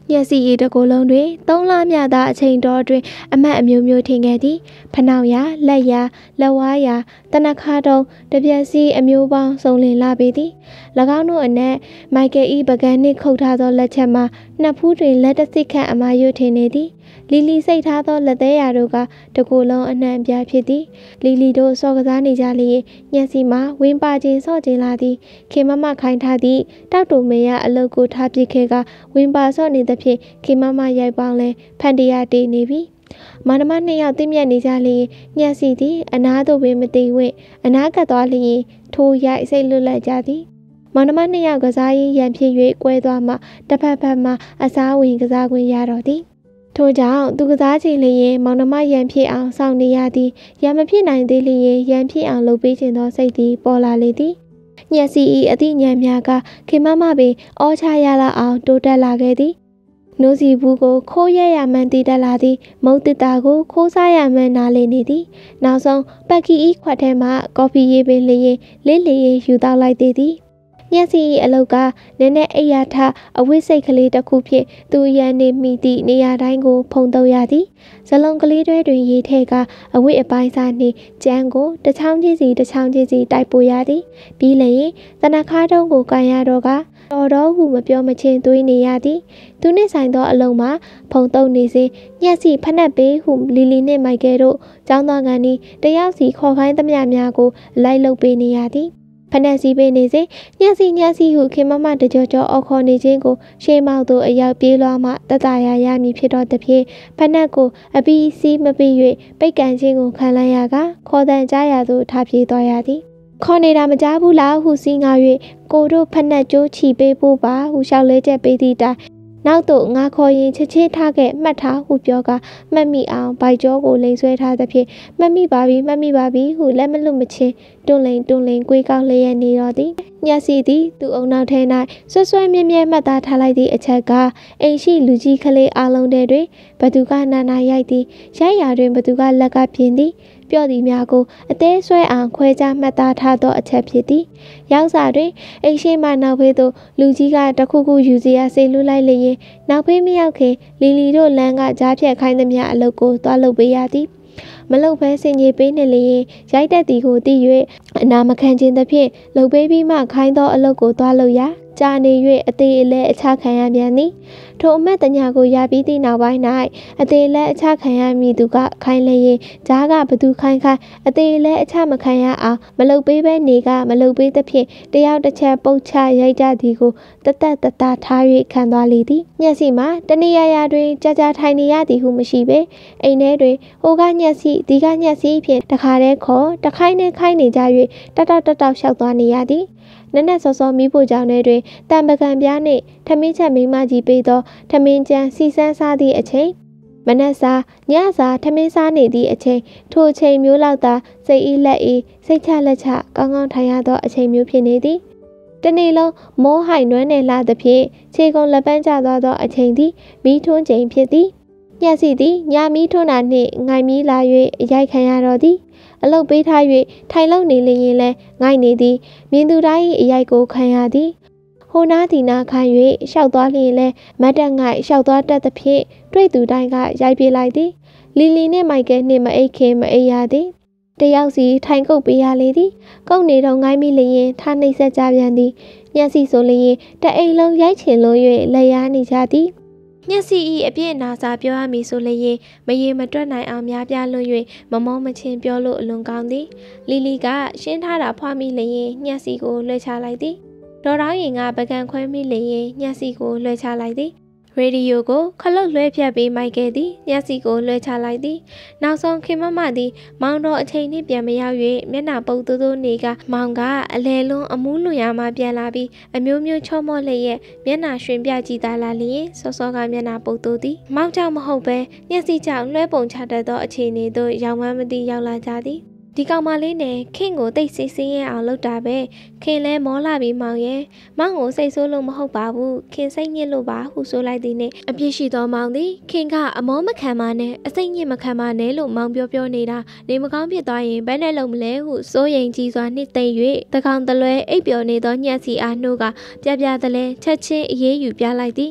ညက်စီရီတကိုယ်လုံးတွင်သုံးလမြသာအချိန်တော်တွင်အမတ်အမျိုးမျိုးထင်ခဲ့သည်ဖနှောက်ရာလက်ရာလက်ဝါးရာတနခါတုံတပြက်စီအမျိုးပေါင်းစုံလင်လာပေသည်၎င်းတို့အနက်မိုက်ကယ်၏ပကံနှင့်ခုတ်ထားသောလက်ချက်မှာနှစ်ဖူးတွင်လက်တစ်စစ်ခန့်အမာရွတ်ထင်နေသည်လီလီစိတ်ထားသောလက်သေးရာတို့ကတကိုယ်လုံးအနှံ့ပြဖြစ်သည်လီလီတို့စော်ကစားနေကြလျင်ညက်စီမှာဝင်းပါခြင်းဆော့ခြင်းလာသည်ခေမမခိုင်းထားသည့်တောက်တူမေရအလုတ်ကိုထားပစ်ခဲ့ကဝင်းပါဆော့နေသဖြင့်ခေမမရိုက်ပေါင်းလဲဖန်တရာတေးနေပြီမောင်နှမနှစ်ယောက်တိမြတ်နေကြလျင်ညက်စီသည်အနားသို့ပင်မသိဝင့်အနားကပ်သွားလျင်ထိုးရိုက်စိတ်လွတ်လပ်ကြသည်မောင်နှမနှစ်ယောက်ကစားရင်းရန်ဖြစ်၍ကွဲသွားမှတစ်ဖက်ဖက်မှအစားဝင်ကစားခွင့်ရတော့သည်ထို့ကြောင့်သူကစားချိန်လျင်မောင်နှမရန်ဖြစ်အောင်စောင့်နေရသည်ရန်မဖြစ်နိုင်သေးလျင်ရန်ဖြစ်အောင်လုပ်ပေးခြင်းသောစိတ်သည်ပေါ်လာလေသည်ညက်စီ၏အသည့်ဉာဏ်များကခေမမပင်အောချရလာအောင်တိုးတက်လာခဲ့သည်နိုးစီဘူးကိုခိုးရရမှန်းတည်တက်လာသည်မုတ်တစ်တာကိုခိုးစားရမှန်းနားလေနေသည်နောက်ဆုံးပတ်ကီဤခွက်ထဲမှကော်ဖီရေးပင်လျင်လေးလေးယူတောက်လိုက်သေးသည်ညက်စီ၏အလုတ်ကနည်းနည်းအိယာထအဝိစိတ်ကလေးတစ်ခုဖြင့်သူရန်နေမိသည့်နေရာတိုင်းကိုဖုံတုံရသည်ဇလုံးကလေးတွဲတွင်ရေးထဲကအဝိအပိုင်းစားနှင့်ကြမ်းကိုတချောင်းချင်းစီတချောင်းချင်းစီတိုက်ပို့ရသည်ပြီးလျင်တနခါတုံးကိုကန်ရတော့ကတော်တော်ဟုမပြောမချင်းသွေးနေရသည်သူနှင့်ဆိုင်သောအလုံးမှာဖုံတုံနေစဉ်ညက်စီဖက်နှက်ပေးဟုလီလီနှင့်မိုက်ကယ်တို့ចောင်းသားကန်ဤတယောက်စီခေါ်ခိုင်းသမျှများကိုလိုက်လုပ်ပေးနေရသည်ဖနက်စီပေးနေစဉ်ညက်စီညက်စီဟုခင်မမတကြောကြောအော်ခေါ်နေခြင်းကိုရှေးမောက်သို့အရောက်ပြေးလွှားမှတတရာရမည်ဖြစ်တော့သဖြင့်ဖနက်ကိုအပီးစီးမပေး၍ပိတ်ကန်ခြင်းကိုခံလိုက်ရကခေါ်တန်ကြရာသို့ထားပြေးသွားရသည်ခေါ်နေတာမကြားဘူးလားဟုစီးငါ၍ကိုတို့ဖနက်ကျိုးချီပေးဖို့ပါဟုလျှောက်လဲချက်ပေးသည့်တိုင်နောက်သို့ငါခေါ်ရင်ချစ်ချစ်ထားခဲ့မှတ်ထားဟုပြောကမှတ်မိအောင်ဘိုက်ကျောကိုလိန်ဆွဲထားသဖြင့်မှတ်မိပါပြီမှတ်မိပါပြီဟုလက်မလွတ်မချင်းတွန်းလိန်တွန်းလိန်ကွေးကောက်လျက်နေတော့သည်ညက်စီသည်သူ့အုံနောက်ထဲ၌ဆွဆွဲမြဲမြဲမှတ်သားထားလိုက်သည့်အချက်ကအိမ်ရှိလူကြီးကလေးအလုံးထဲတွင်ဘသူကနာနာရိုက်သည်ရိုက်ရာတွင်ဘသူကလက်ကပြင်းသည်ပြော့သည်များကိုအသေးဆွဲအောင်ခွဲခြားမှတ်သားထားသောအချက်ဖြစ်သည်ရောက်စာတွင်အိမ်ရှိမှနောက်ဖေးသို့လူကြီးကတခုခုယူစီရဆေးလွှတ်လိုက်လျင်နောက်ဖေးမရောက်ခင်လီလီတို့လမ်းကကြားဖြတ်ခိုင်းသမျှအလုပ်ကိုသွားလုပ်ပေးရသည်မလုပ်ဘဲစင်ကြီးပေးနေလျင်ရိုက်တက်သည်ကိုသိ၍အနာမခံခြင်းသဖြင့်လုပ်ပေးပြီးမှခိုင်းသောအလုပ်ကိုသွားလုပ်ရကြာနေ၍အသေးအလဲအခြားခံရပြန်သည်ထိုအမတ်တညာကိုရပြီးသည့်နောက်ပိုင်း၌အသေးလဲအခြားခံရမည်သူကခိုင်းလျင်ဂျားကဘသူခိုင်းခိုင်းအသေးလဲအခြားမခံရအောင်မလုပ်ပေးဘဲနေကမလုပ်ပေးသဖြင့်တယောက်တစ်ချက်ပုတ်ချရိုက်ကြသည်ကိုတသက်တတထား၍ခံသွားလေသည်ညက်စီမှာတနေရာရာတွင်ကြာကြာထိုင်နေရသည်ဟုမရှိပဲအိမ်ထဲတွင်ဟိုကညက်စီဒီကညက်စီဖြင့်တခါတည်းခေါ်တခိုင်းနဲ့ခိုင်းနေကြ၍တတောက်တတောက်လျှောက်သွားနေရသည်နက်နက်စောစောမီးဖို့ကြောင့်ထဲတွင်တံပကံပြားနှင့်ထမင်းချက်မိမကြီးပေးသောထမင်းကြမ်းစီစမ်းစားသည့်အချိန်မနက်စာညစာထမင်းစားနေသည့်အချိန်ထိုအချိန်မျိုးလောက်သာစိတ်အေးလက်အေးစိတ်ချလက်ချကောင်းကောင်းထိုင်ရသောအချိန်မျိုးဖြစ်နေသည်တနေ့လုံးမိုးဟိုင်နွမ်းနယ်လာသဖြင့်ခြေကုန်လက်ပန်းကျသွားသောအချိန်သည်မီးထွန်းချိန်ဖြစ်သည်ညက်စီသည်ညမီးထွန်းတာနှင့်ငိုင်မီးလာ၍အရိုက်ခံရတော့သည်အလုတ်ပေးထား၍ထိုင်လုံနေလျင်လဲငိုက်နေသည်မြင်သူတိုင်း၏အရိုက်ကိုခံရသည်ဟိုနားဒီနားခံ၍ရှောက်သွားလျင်လဲမတ်တက်ငိုက်ရှောက်သွားတတ်သဖြင့်တွေ့သူတိုင်းကရိုက်ပြေးလိုက်သည်လီလီနှင့်မိုက်ကယ်နှင့်မအိတ်ခင်မအိပ်ရသည်တယောက်စီထိုင်ကုတ်ပေးရလေသည်ကုတ်နေတော့ငိုင်းမိလျင်ထားနှိပ်ဆက်ကြပြန်သည်ညက်စီဆိုလျင်တအိမ်လုံးရိုက်ချင်လို့၍လက်ရနေကြသည်ညက်စီဤအပြည့်အနာစာပြောရမည်ဆိုလျင်မရေမတွက်နိုင်အောင်များပြားလွန်း၍မမောမချင်းပြောလို့အလွန်ကောင်းသည်လီလီကရှင်းထားတာဖွားမိလျင်ညက်စီကိုလွှဲချလိုက်သည်ဒေါ်တော်ရင်ကပကံခွဲမိလျင်ညက်စီကိုလွှဲချလိုက်သည်ရေဒီယိုကိုခလုတ်လွှဲဖြတ်ပေးမိုက်ခဲ့သည်ညက်စီကိုလွှဲချလိုက်သည်နောက်ဆုံးခင်မမသည်မောင်တော်အချိန်နှင့်ပြန်မရောက်၍မျက်နှာပုတ်သိုးသိုးနေကမောင်ကအလဲလွန်အမူးလွန်ရမှပြန်လာပြီးအမျိုးမျိုးချောမော့လျက်မျက်နှာရွှင်ပြကြည့်သာလာလျင်စောစောကမျက်နှာပုတ်သိုးသည်မောင်ကြောင့်မဟုတ်ပဲညက်စီကြောင့်လွှဲပုံချတတ်သောအခြေအနေသို့ရောက်မှမသိရောက်လာကြသည်ဒီကောင်မလေးနဲ့ခင်ကိုတိတ်ဆိတ်ဆင်းရဲအောင်လုပ်တာပဲခင်လဲမောလာပြီးမောင်ရဲ့မောင်ကိုစိတ်ဆိုးလို့မဟုတ်ပါဘူးခင်စိတ်ညစ်လို့ပါဟုဆိုလိုက်သည်နဲ့အပြစ်ရှိသောမောင်သည်ခင်ကအမောမခံပါနဲ့အစိတ်ညစ်မခံပါနဲ့လို့မောင်ပြောပြောနေတာနေမကောင်းဖြစ်သွားရင်ဘယ်နဲ့လုံးမလဲဟုစိုးရိမ်ကြီးစွာနှစ်သိမ့်၍တကောင်တလွဲအိပ်ပျော်နေသောညက်စီအားနှိုးကပြပြတလဲချက်ချင်းအေးအေးယူပြလိုက်သည်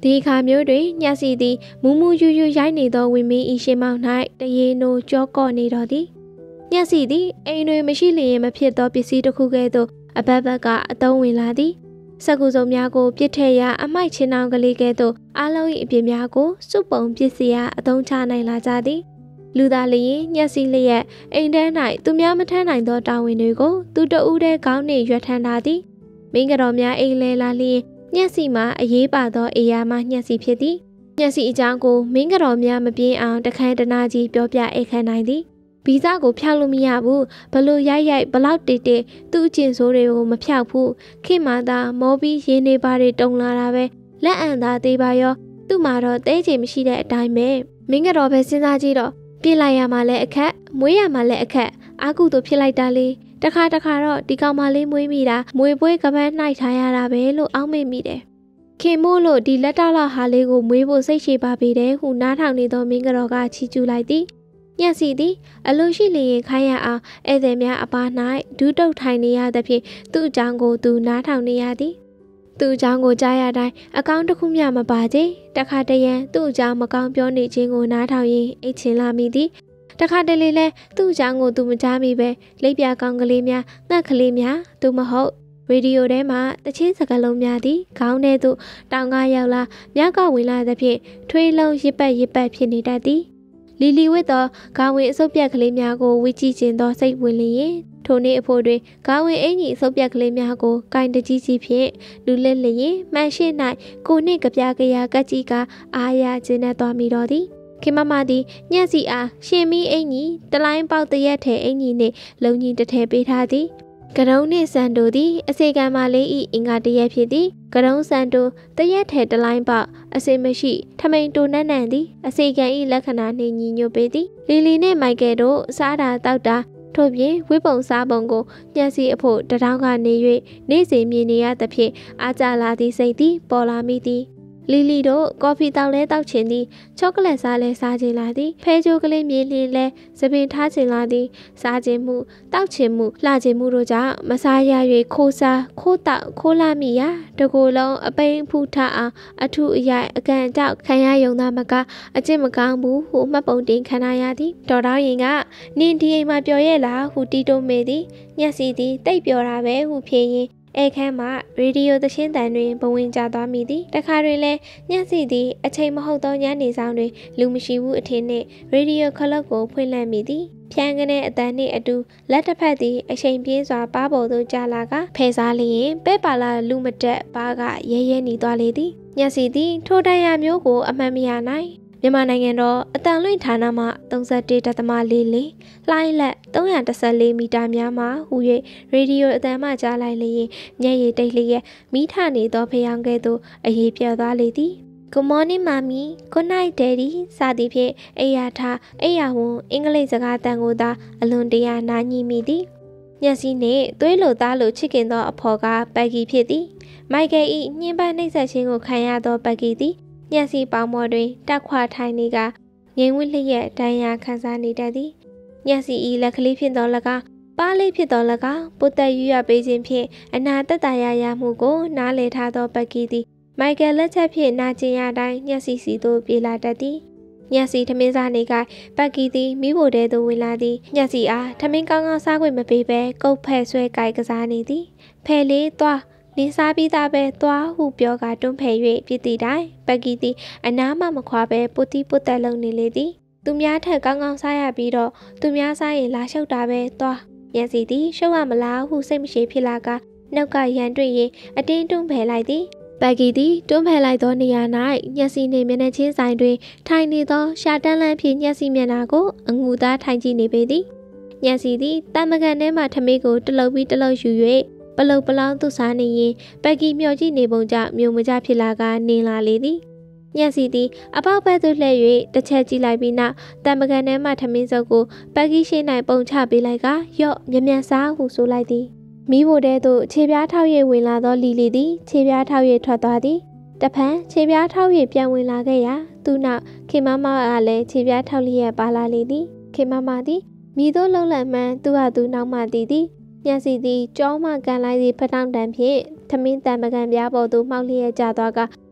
ဒီခါမျိုးတွင်ညက်စီသည်မူးမူးယူယူရိုက်နေသောဝင်းမင်းဤရှိမောင်၌တရေနိုကြောကော့နေတော်သည်ညက်စီသည်အိမ်တွင်မရှိလျင်မဖြစ်သောပစ္စည်းတစ်ခုကဲ့သို့အဘက်ဘက်ကအသုံးဝင်လာသည်စကူစုံများကိုပြစ်ထည့်ရာအမိုက်ချင်းအောင်ကလေးကဲ့သို့အားလုံး၏အပြစ်များကိုစုပုံပစ္စည်းရာအသုံးချနိုင်လာကြသည်လူသားလျင်ညက်စီလျက်အိမ်ထဲ၌သူများမထမ်းနိုင်သောတာဝန်တွေကိုသူတဦးတည်းကောင်းနှင့်ရွက်ထမ်းထားသည်မင်းကတော်များအိမ်လဲလာလျင်ညက်စီမှာအရေးပါသောအေယာမှညက်စီဖြစ်သည်ညက်စီအကြောင်းကိုမင်းကတော်များမပြင်းအောင်တခန်းတနာကြီးပြောပြအိတ်ခမ်းနိုင်သည်ဗီဇကိုဖျောက်လို့မရဘူးဘလို့ရိုက်ရိုက်ဘလောက်တိတိသူ့အကျင့်ဆိုးတွေကိုမဖျောက်ဘူးခင်မာသာမောပြီးရင်းနေပါတွေတုံလာတာပဲလက်အံသာသေးပါရောသူ့မှာတော့တဲချေမရှိတဲ့အတိုင်းပဲမင်းကတော်ပဲစဉ်းစားကြည့်တော့ပြစ်လိုက်ရမှလည်းအခက်မွေးရမှလည်းအခက်အာကုသို့ဖြစ်လိုက်တာလေတခါတခါတော့ဒီကောင်မလေးမွေးမိတာမွေပွဲကပန်းနှိုက်ထားရတာပဲလို့အောက်မေ့မိတယ်ခင်မို့လို့ဒီလက်တောက်လောက်ဟာလေးကိုမွေးဖို့စိတ်ရှည်ပါပေတယ်ဟုနားထောင်နေသောမင်းကတော်ကချီကျူးလိုက်သည်ညက်စီသည်အလိုရှိလျင်ခိုင်းရအောင်ဧည့်သည်များအပါ၌ဒူးတုတ်ထိုင်နေရသဖြင့်သူ့အကြောင်းကိုသူနားထောင်နေရသည်သူ့အကြောင်းကိုကြားရတိုင်းအကောင်းတစ်ခုမျှမပါချေတခါတရံသူ့အကြောင်းမကောင်းပြောနေခြင်းကိုနားထောင်ရင်အိတ်ချင်လာမိသည်တခါတလေလဲသူ့အကြောင်းကိုသူမကြားမိပဲလိပ်ပြကောင်းကလေးများငှက်ကလေးများသူမဟုတ်ရေဒီယိုထဲမှာတချင်းစကားလုံးများသည်ခေါင်းထဲသို့တောင်ကရောက်လာမြောက်ကဝင်လာသဖြင့်ထွေးလုံးရစ်ပတ်ရစ်ပတ်ဖြစ်နေတတ်သည်လီလီဝစ်သောခေါင်းဝင်အစုပ်ပြက်ကလေးများကိုဝီကြည့်ခြင်းသောစိတ်ဝင်လျင်ထိုနေ့အဖို့တွင်ခေါင်းဝင်အင်ကြီးအစုပ်ပြက်ကလေးများကိုကင်တကြီးကြီးဖြင့်လူလက်လျင်မှန်ရှိ၌ကိုနှင့်ကြပြကြရာကက်ကြီးကအားရခြင်းနဲ့သွားမိတော်သည်ခင်မမသည်ညက်စီအားရှင်မီအင်ကြီးတလိုင်းပေါက်တရက်ထဲအင်ကြီးနှင့်လုံကြီးတစ်ထည်ပေးထားသည်ကရုံးနှင့်စံတိုသည်အစေကံမလေး၏အင်္ဂါတရက်ဖြစ်သည်ကရုံးစံတိုတရက်ထဲတလိုင်းပေါက်အစေမရှိထမိန်တိုနက်နန်သည်အစေကံ၏လက္ခဏာနှင့်ညီညွတ်ပေသည်လီလီနှင့်မိုက်ကယ်တို့စားတာတောက်တာထို့ပြင်ဝိပုံစားပုံကိုညက်စီအဖို့တထောင်းကနေ၍နေ့စဉ်မြင်နေရသဖြင့်အားကြလာသည့်စိတ်သည်ပေါ်လာမိသည်လီလီတို့ကော်ဖီတောက်လဲတောက်ချင်သည်ချောကလက်စားလဲစားချင်လာသည်ဖဲချိုးကလေးမြင်လျင်လဲစပင်ထားချင်လာသည်စားချင်မှုတောက်ချင်မှုလှချင်မှုတို့ကြောင့်မစားရ၍ခိုးစားခိုးတောက်ခိုးလာမိရာတကူလုံးအပိန်ဖူးထအောင်အထုအရိုက်အကန်ကြောက်ခံရယုံသားမကအကျင့်မကောင်းဘူးဟုမှတ်ပုံတင်ခံရသည်တော်တော်ရင်ကနင်ဒီအိမ်မှာပျော်ရဲ့လားဟုတီးတုံးမေသည်ညက်စီသည်တိတ်ပျော်တာပဲဟုဖြေရင်အဲခန်းမှာရေဒီယိုသချင်းတန်တွင်ဘဝင်ကျသွားမိသည်တခါတွင်လဲညက်စီသည်အချိန်မဟုတ်သောညနေဆောင်တွင်လူမရှိဘူးအထင်နှင့်ရေဒီယိုခလုတ်ကိုဖွင့်လှစ်မိသည်ဖြန်းကနေအတန်နှင့်အတူလက်တစ်ဖက်သည်အချိန်ပြင်းစွာပါပေါ်သို့ကျလာကဖယ်စားလျင်ပဲပါလာလူမတက်ပါကရဲရဲနေသွားလေသည်ညက်စီသည်ထိုတန်ရမျိုးကိုအမှန်မရနိုင်မြန်မာနိုင်ငံတော်အတန်လွင့်ဌာနမှ၃၁.၄၄လှိုင်းလက်၃၁၄မီတာများမှဟူ၍ရေဒီယိုအတန်မှကြားလိုက်လျင်မျက်ရည်တိတ်လျက်မိထနေသောဖယောင်းကဲ့သို့အရေးပြတ်သွားလေသည် Good morning mommy Good night daddy စသည်ဖြင့်အိယာထားအိယာဝန်အင်္ဂလိပ်စကားတန်ကိုသာအလွန်တရာနာညှိမိသည်ညက်စီနှင့်သွေးလိုသားလိုချစ်ခင်သောအဖော်ကပတ်ကီဖြစ်သည်မိုက်ကယ်၏ညှင်းပန်းနှိပ်စက်ခြင်းကိုခံရသောပတ်ကီသည်ညက်စီပေါင်ပေါ်တွင်တက်ခွာထိုင်နေကငိမ်ဝှက်လျက်တန်ရာခံစားနေတတ်သည်ညက်စီ၏လက်ကလေးဖြစ်သော၎င်းပါးလေးဖြစ်သော၎င်းပုတ်တက်ရွရပေးခြင်းဖြင့်အနာတက်တာရရမှုကိုနားလည်ထားသောပတ်ကီသည်မိုက်ကယ်လက်ချက်ဖြင့်နာကျင်ရတိုင်းညက်စီစီသို့ပြေးလာတတ်သည်ညက်စီထမင်းစားနေကပတ်ကီသည်မိဖို့တဲသို့ဝင်လာသည်ညက်စီအားထမင်းကောင်းကောင်းစားခွင့်မပေးဘဲကုတ်ဖဲ့ဆွဲကြိုက်ကစားနေသည်ဖဲလေးသွားနင်းစားပြီးသားပဲသွားဟုပြောကတွန်းဖယ်၍ပြစ်တီတိုင်းပတ်ကီသည်အနားမှမခွာဘဲပုတ်တိပုတ်တက်လုံနေလေသည်သူများထက်ကောင်းကောင်းစားရပြီးတော့သူများစားရင်လာလျှောက်တာပဲသွားညက်စီသည်ရှုံးရမလားဟုစိတ်မရှိဖြစ်လာကနှုတ်ကရန်တွေ့ရင်အတင်းတွန်းဖယ်လိုက်သည်ပတ်ကီသည်တွန်းဖယ်လိုက်သောနေရာ၌ညက်စီနှင့်မျက်နှာချင်းဆိုင်တွင်ထိုင်နေသောရှာတန်းလန်းဖြင့်ညက်စီမျက်နှာကိုအငူသားထိုင်ကြည့်နေပေသည်ညက်စီသည်တမကန်ထဲမှထမေးကိုတလုတ်ပြီးတလုတ်ယူ၍ပလုတ်ပလောင်းသူစားနေရင်ပတ်ကီမျှော်ကြည့်နေပုံကြောင့်မြုံမကြဖြစ်လာကနေလာလေသည်ညက်စီသည်အပေါက်ဘက်သို့လှည့်၍တစ်ချက်ကြည့်လိုက်ပြီးနောက်တမကန်ထဲမှထမင်းစုပ်ကိုပတ်ကီရှိ၌ပုံချပေးလိုက်ကရော့မြက်မြက်စားဟုဆိုလိုက်သည်မိဖို့တဲသို့ခြေပြားထောက်၍ဝင်လာသောလီလီသည်ခြေပြားထောက်၍ထွက်သွားသည်တဖန်ခြေပြားထောက်၍ပြန်ဝင်လာခဲ့ရာသူနောက်ခင်မမကလည်းခြေပြားထောက်လျက်ပါလာလေသည်ခင်မမသည်မိတို့လှုပ်လှန်မှန်းသူ့ဟာသူနောက်မှတည်သည်ညက်စီသည်ကြောမှကန်လိုက်သည့်ဖထောင်တန်ဖြင့်ထမင်းတံပကံပြားပေါ်သို့မှောက်လျက်ကျသွားက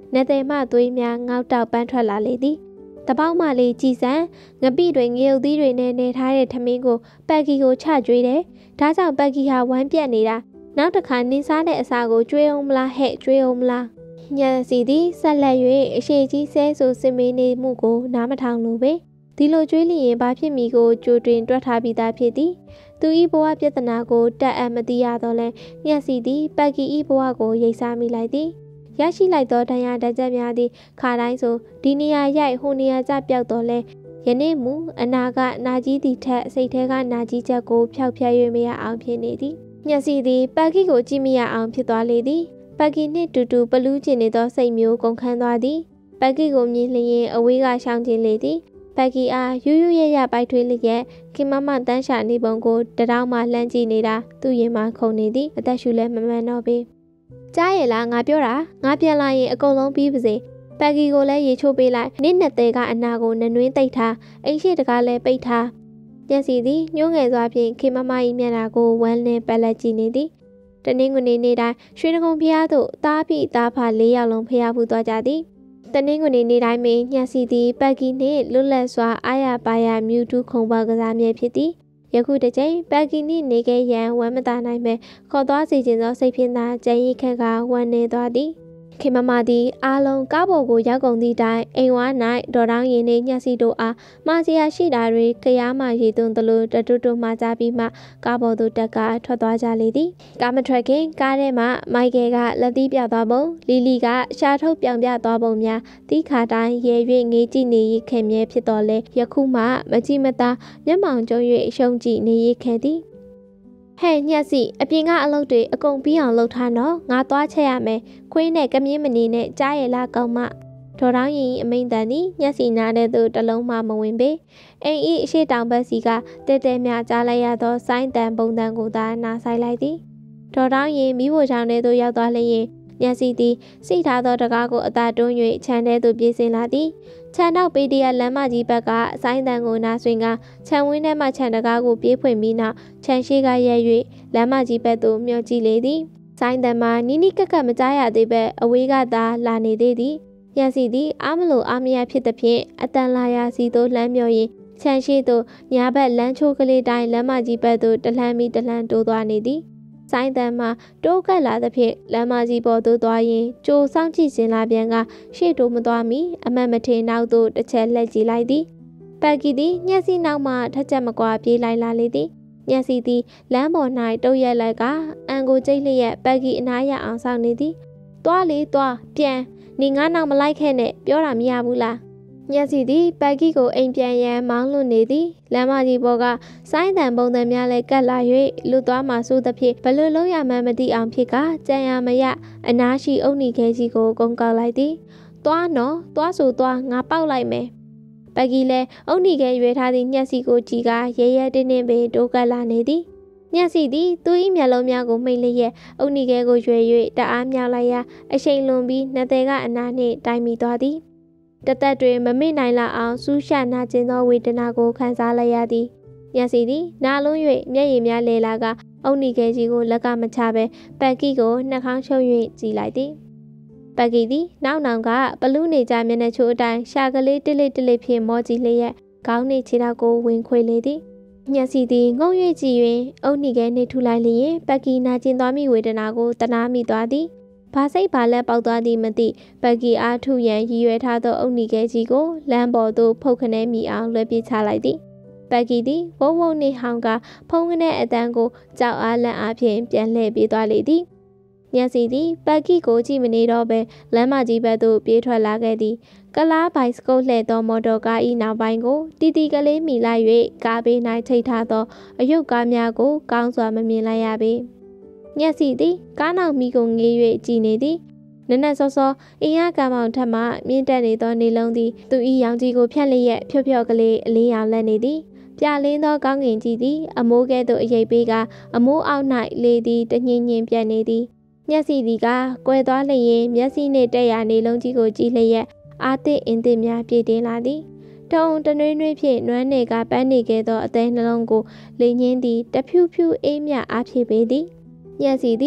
နေတယ်မှသွေးများငေါက်တောက်ပန်းထွက်လာလေသည်တပေါက်မလေးကြည်စံငပိတွေငရုတ်သီးတွေနဲ့နေထားတဲ့ထမင်းကိုပတ်ကီကိုချကျွေးတယ်ဒါကြောင့်ပတ်ကီဟာဝမ်းပြက်နေတာနောက်တစ်ခါနင်းစားတဲ့အစာကိုကျွေးအောင်မလားဟဲ့ကျွေးအောင်မလားညစီသည်ဆက်လက်၍အရှိကြီးဆဲဆူစင်မေးနေမှုကိုနားမထောင်လို့ပဲဒီလိုကျွေးလျင်ဘာဖြစ်မီကိုကြိုတွင်တွက်ထားပြီးသားဖြစ်သည်သူ၏ဘဝပြဿနာကိုတက်အပ်မသိရတော့လဲညစီသည်ပတ်ကီ၏ဘဝကိုရိတ်စားမိလိုက်သည်ရရှိလိုက်သောဒဏ်ရာဒဏ်ချက်များသည်ခါတိုင်းဆိုဒီနေရာရိုက်ဟိုနေရာကျပြောက်တော့လဲယနေ့မူအနာကနာကြီးသည့်ထက်စိတ်ထဲကနာကြီးချက်ကိုဖျောက်ဖျက်၍မရအောင်ဖြစ်နေသည်ညစီသည်ပတ်ကီကိုကြည့်မရအောင်ဖြစ်သွားလေသည်ပတ်ကီနှင့်တူတူပလူးကျင်နေသောစိတ်မျိုးကုန်ခန်းသွားသည်ပတ်ကီကိုမြင်လျင်အဝေးကရှောင်ကျင်လေသည်ပတ်ကီအားယူးယူးရရပိုက်ထွေးလျက်ခင်မမတန်းရှာနေပုံကိုတတောင်းမှလှမ်းကြည့်နေတာသူ့ရင်မှခုန်နေသည်အသက်ရှူလဲမမှန်တော့ပေကြားရလားငါပြောတာငါပြန်လာရင်အကုန်လုံးပြီးပါစေပတ်ကီကိုလည်းရေချိုးပေးလိုက်နင့်နဲ့တဲကအနာကိုနနွင်းတိတ်ထားအိမ်ရှိတကားလည်းပိတ်ထားညစီသည်ညှိုးငယ်စွာဖြင့်ခင်မမ၏မျက်နှာကိုဝမ်းနဲ့ပက်လက်ကြည့်နေသည်တနင်္ဂနွေနေ့တိုင်းရွှေဒဂုံဖျားသို့သားပြီးသားဖလေးယောက်လုံးဖျားဖူးသွားကြသည်တနင်္ဂနွေနေ့တိုင်းပင်ညစီသည်ပတ်ကီနှင့်လွတ်လပ်စွာအာရပါရမြူတူးခုံပေါကစားမြဲဖြစ်သည်ယခုတစ်ချိန်ပတ်ကီနှင့်နေခဲ့ရန်ဝမ်းမသာနိုင်ပဲခေါ်သွားစီခြင်းသောစိတ်ဖြင့်သာကြံရိခက်ကဝမ်းနေသွားသည်ခင်မမသည်အားလုံးကားပေါ်ကိုရောက်ကုန်သည့်တိုင်အိမ်ဝါ၌ဒေါ်တောင်းရင်နှင့်ညှက်စီတို့အားမာစီယာရှိတာတွေကြရားမှရည်သွန်းသလိုတတွတွမှကြပြီးမှကားပေါ်သို့တက်ကထွက်သွားကြလေသည်ကားမထွက်ခင်ကားထဲမှမိုက်ကယ်ကလက်သီးပြသွားပုံလီလီကရှာထုတ်ပြောင်ပြသွားပုံများတီးခါတိုင်းရဲ၍ငေးကြည့်နေရခင်မြဲဖြစ်တော်လဲယခုမှမကြည့်မသားမျက်မှောင်ကျုံ၍ရှုံကြည့်နေရခဲ့သည်ဟဲ့ညက်စီအပြင်ကအလုပ်တွေအကုန်ပြီးအောင်လုပ်ထားတော့ငါသွားချက်ရမယ်ခွေးနဲ့ကမြင်းမနေနဲ့ကြားရလားကောင်းမဒေါ်တောင်းရင်အမိန်တန်သည်ညက်စီနားတဲ့သူတလုံးမှမဝင်ပေအိမ်ဤအရှိတောင်ဘက်စီကတဲတဲများကြားလိုက်ရသောစိုင်းတန်ပုံတန်ကိုသာနာဆိုင်လိုက်သည်ဒေါ်တောင်းရင်မိဖို့ချောင်းထဲသို့ရောက်သွားလျင်ညက်စီသည်စိတ်ထားသောတကားကိုအသာတွန်း၍ခြံထဲသို့ပြေးဆင်းလာသည်ခြံနောက်ပေတရလမ်းမကြီးဘက်ကစိုင်းတန်ကိုနာဆွင်ကခြံဝင်းထဲမှခြံတကားကိုပြေးဖွင့်ပြီးနောက်ခြံရှိကရက်၍လမ်းမကြီးဘက်သို့မျှော်ကြည့်လေသည်စိုင်းတန်မှာနီးနီးကက်ကက်မကြားရသေးပဲအဝေးကသာလာနေသေးသည်ညက်စီသည်အားမလို့အားမရဖြစ်သဖြင့်အတန်လာရာစီသို့လှမ်းမျှော်ရင်ခြံရှိသို့ညာဘက်လမ်းချိုးကလေးတိုင်းလမ်းမကြီးဘက်သို့တလှမ်းပြီးတလှမ်းတိုးသွားနေသည်စိုင်းတန်မှာတိုးကပ်လာသဖြင့်လမ်းမကြီးပေါ်သို့သွားရင်ကြိုစောင့်ကြည့်စဉ်လာပြန်ကရှေ့တိုးမသွားမီအမတ်မထေနောက်သို့တစ်ချက်လှည့်ကြည့်လိုက်သည်ပတ်ကီသည်ညက်စီနောက်မှထက်ချက်မကွာပြေးလိုက်လာလေသည်ညက်စီသည်လမ်းပေါ်၌တုတ်ရက်လိုက်ကအန်ကိုကျိတ်လျက်ပတ်ကီအနားရအောင်စောင့်နေသည်သွားလေသွားပြန်နေငါနောက်မလိုက်ခဲ့နဲ့ပြောတာမရဘူးလားညက်စီသည်ပတ်ကီကိုအိမ်ပြန်ရန်မောင်းလွန်နေသည်လမ်းမကြီးပေါ်ကစိုင်းတန်ပုံစံများလည်းကတ်လာ၍လူသွားမှစိုးသဖြင့်ဘလို့လုံးရမှန်းမသိအောင်ဖြစ်ကကြံရမရအနားရှိအုတ်နီခဲကြီးကိုကုန်းကောက်လိုက်သည်သွားနော်သွားဆိုသွားငါပေါက်လိုက်မယ်ပတ်ကီလည်းအုတ်နီခဲရွေထားသည့်ညက်စီကိုကြည့်ကရဲရဲတင်းတင်းပင်တိုးကပ်လာနေသည်ညက်စီသည်သူ၏မျက်လုံးများကိုမှိတ်လျက်အုတ်နီခဲကိုရွေ၍တအားမြောက်လိုက်ရာအရှိန်လွန်ပြီးနှသည်ကအနားနှင့်တိုင်မိသွားသည်တသက်တွင်မမေ့နိုင်လောက်အောင်စူးရှနာကျင်သောဝေဒနာကိုခံစားလိုက်ရသည်ညက်စီသည်နားလုံး၍မျက်ရည်များလဲလာကအုတ်နီခဲကြီးကိုလက်ကမချဘဲပတ်ကီကိုနှာခေါင်းချုပ်၍ကြည်လိုက်သည်ပတ်ကီသည်နောက်နောင်ကပလူးနေကြမျက်နှာချိုးအတိုင်းရှာကလေးတစ်လေးတစ်လေးဖြင့်မောကြည့်လျက်ခေါင်းနှင့်ခြေထောက်ကိုဝင်ခွေလေသည်ညက်စီသည်ငုံ၍ကြည့်၍အုတ်နီခဲနှင့်ထူလိုက်လျင်ပတ်ကီနာကျင်သွားမိဝေဒနာကိုတနာမိသွားသည်ဘာစိတ်ဘာလက်ပေါက်သွားသည်မသိပတ်ကီအားထုရန်ရည်ရွယ်ထားသောအုတ်နီခဲကြီးကိုလမ်းပေါ်သို့ဖုတ်ခနဲမိအောင်လွှဲပစ်ချလိုက်သည်ပတ်ကီသည်ဝုံဝုံနှင့်ဟောင်းကဖုံးကနေအတန်းကိုကြောက်အားလန့်အားဖြင့်ပြန်လှည့်ပြေးသွားလေသည်ညက်စီသည်ပတ်ကီကိုကြည့်မနေတော့ဘဲလမ်းမကြီးဘက်သို့ပြေးထွက်လာခဲ့သည်ကလားဘိုက်စကုတ်လှဲ့သောမော်တော်ကား၏နောက်ပိုင်းကိုတီတီကလေးမိလိုက်၍ကားဘေး၌ထိတ်ထားသောအယုတ်ကားများကိုကောင်းစွာမမြင်လိုက်ရပေညက်စီသည်ကားနောက်မိကိုငေး၍ကြည်နေသည်နက်နက်စောစောအင်းရကမောင်ထက်မှမြင့်တက်နေသောနေလုံးသည်သူ၏ရောင်ကြီးကိုဖြတ်လျက်ဖြော့ဖြော့ကလေးအလင်းရောင်လက်နေသည်ပြလင်းသောကောင်းကင်ကြီးသည်အမိုးကဲ့သို့အရိပ်ပေးကအမိုးအောက်၌လေသည်တညင်ညင်ပြတ်နေသည်ညက်စီသည်ကကွယ်သွားလျင်မျက်စိနှင့်တက်ရနေလုံးကြီးကိုကြည့်လျက်အာသည့်အင်းသစ်များပြည့်တင်လာသည်တုံတနွေးနွေးဖြင့်နွမ်းနေကပန်းနေခဲ့သောအသေးနှလုံးကိုလေညင်းသည်တဖြူဖြူအေးမြအားဖြည့်ပေသည်ညက်စီသည်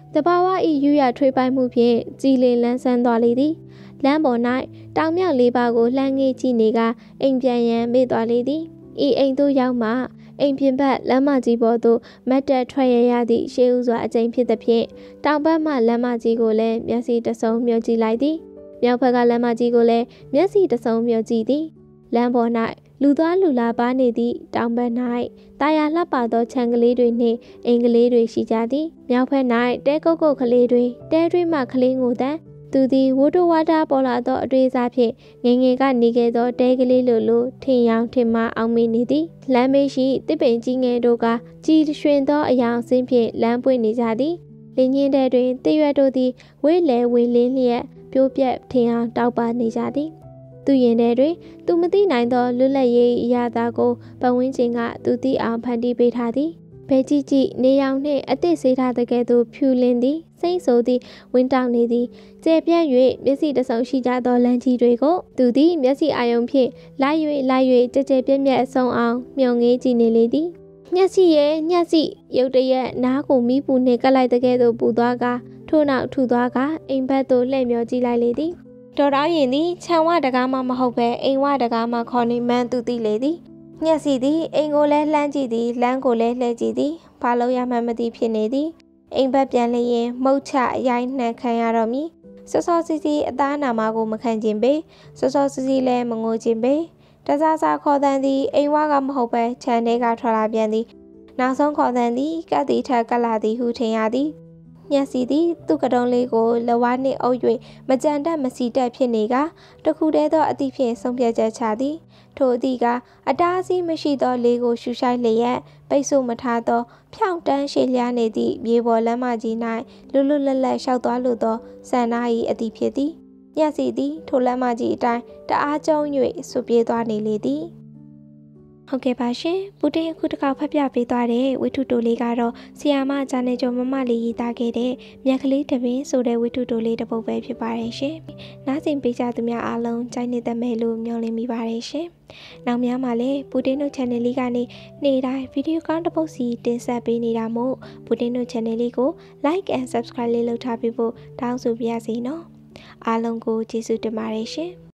တဘာဝဤယူရထွေးပိုင်မှုဖြင့်ကြည်လင်လန်းဆန်းသွားလေသည်လမ်းပေါ်၌တောင်မြောက်လေးပါးကိုလှမ်းငေးကြည့်နေကအိမ်ပြန်ရန်မေ့သွားလေသည်ဤအိမ်သို့ရောက်မှအိမ်ပြင်ဘက်လမ်းမကြီးပေါ်သို့မတ်တက်ထွက်ရရသည့်ရှေးဥစွာအကျဉ်းဖြစ်သည်ဖြင့်တောင်ဘက်မှလမ်းမကြီးကိုလည်းမျက်စိတဆုံမျှော်ကြည့်လိုက်သည်မြောက်ဘက်ကလမ်းမကြီးကိုလည်းမျက်စိတဆုံမျှော်ကြည့်သည်လမ်းပေါ်၌လူသွားလူလာပါနေသည့်တောင်ဘက်၌တာယာလှပသောခြံကလေးတွေနှင့်အိမ်ကလေးတွေရှိကြသည်မြောက်ဘက်၌တဲကုတ်ကုတ်ကလေးတွေတဲတွင်းမှကလေးငိုတန်းသူသည်ဝတ်တော်ဝါတာပေါ်လာသောအတွေ့အစားဖြင့်ငငယ်ကနေခဲ့သောတဲကလေးလိုလိုထင်ရောင်ထင်မှအောင်မေးနေသည်လမ်းမေးရှိတစ်ပင်ကြီးငယ်တို့ကကြီးရွှင်သောအယောင်ဆင်းဖြင့်လမ်းပွင့်နေကြသည်လင်းချင်းတဲတွင်တရွက်တို့သည်ဝေးလဲဝေးလင်းလျက်ပြိုးပြက်ထင်အောင်တောက်ပနေကြသည်သူရင်ထဲတွင်သူမသိနိုင်သောလွတ်လပ်ရေးအရာသားကိုပတ်ဝန်းကျင်ကသူသိအောင်ဖန်တီးပေးထားသည်ဘဲကြည့်ကြည့်နေရောင်နှင့်အသစ်စေးထားတဲ့ကဲ့သို့ဖြူလင်းသည်စိတ်ဆိုသည်ဝင်းတောက်နေသည်ကျေပြန့်၍မျက်စိတဆုံရှိကြသောလမ်းကြီးတွေကိုသူသည်မျက်စိအာရုံဖြင့်လိုက်၍လိုက်၍ကြဲကြဲပြက်ပြက်အဆုံးအောင်မျောငေးကြည့်နေလေသည်မျက်စိရဲ့ညက်စိရုတ်တရက်နားကိုမီးပူနှင့်ကပ်လိုက်တဲ့ကဲ့သို့ပူသွားကထို့နောက်ထူသွားကအိမ်ဘက်သို့လှည့်မျောကြည့်လိုက်လေသည်တော်တော်ရင်သည်ခြံဝတကားမှမဟုတ်ပဲအိမ်ဝတကားမှခေါ်နေမှန်းသူသိလေသည်ညက်စီသည်အိမ်ကိုလည်းလှမ်းကြည့်သည်လမ်းကိုလည်းလှည့်ကြည့်သည်ဘာလို့ရမှန်းမသိဖြစ်နေသည်အိမ်ဘက်ပြန်လျင်မှုတ်ချအရိုင်းနှံခံရတော့မည်စောစောစီစီအသားနာမကိုမခံခြင်းပေစောစောစီစီလည်းမငိုခြင်းပေတစားစားခေါ်တန်းသည်အိမ်ဝကမဟုတ်ပဲခြံထဲကထွက်လာပြန်သည်နောက်ဆုံးခေါ်တန်းသည်ကတ်တီထက်ကလာသည်ဟုထင်ရသည်ညက်စီသည်သူ့ကတုံးလေးကိုလဝါနှင့်အုပ်၍မကြံတတ်မစီတက်ဖြစ်နေကတခုတည်းသောအသည့်ဖြင့်ဆုံးဖြတ်ချက်ချသည်ထိုအသည့်ကအတားအဆီးမရှိသောလေးကိုရှူရှိုက်လျက်ပိတ်ဆို့မထားသောဖြောင့်တန်းရှည်လျားနေသည့်မြေပေါ်လမ်းမကြီး၌လွတ်လွတ်လပ်လပ်ရှောက်သွားလိုသောစန္ဒာ၏အသည့်ဖြစ်သည်ညက်စီသည်ထိုလမ်းမကြီးအတိုင်းတအားကျုံ၍ဆွပြေးသွားနေလေသည်ဟုတ်ကဲ့ပါရှင်ပူတင်အခုတစ်ခေါက်ဖတ်ပြပေးသွားတဲ့ဝိထုတိုလေးကတော့ဆီယာမဂျာနေကျော်မမလေးရေးသားခဲ့တဲ့မြက်ကလေးတပင်းဆိုတဲ့ဝိထုတိုလေးတစ်ပုဒ်ပဲဖြစ်ပါတယ်ရှင်နားဆင်ပေးကြသူများအားလုံးကြိုက်နေတတ်မယ်လို့မျှော်လင့်မိပါတယ်ရှင်နောက်များမှာလည်းပူတင်တို့ channel လေးကနေနေ့တိုင်းဗီဒီယိုကောင်းတစ်ပုဒ်စီတင်ဆက်ပေးနေတာမို့ပူတင်တို့ channel လေးကို like and subscribe လေးလုပ်ထားပေးဖို့တောင်းဆိုပါရစေနော်အားလုံးကိုကျေးဇူးတင်ပါတယ်ရှင်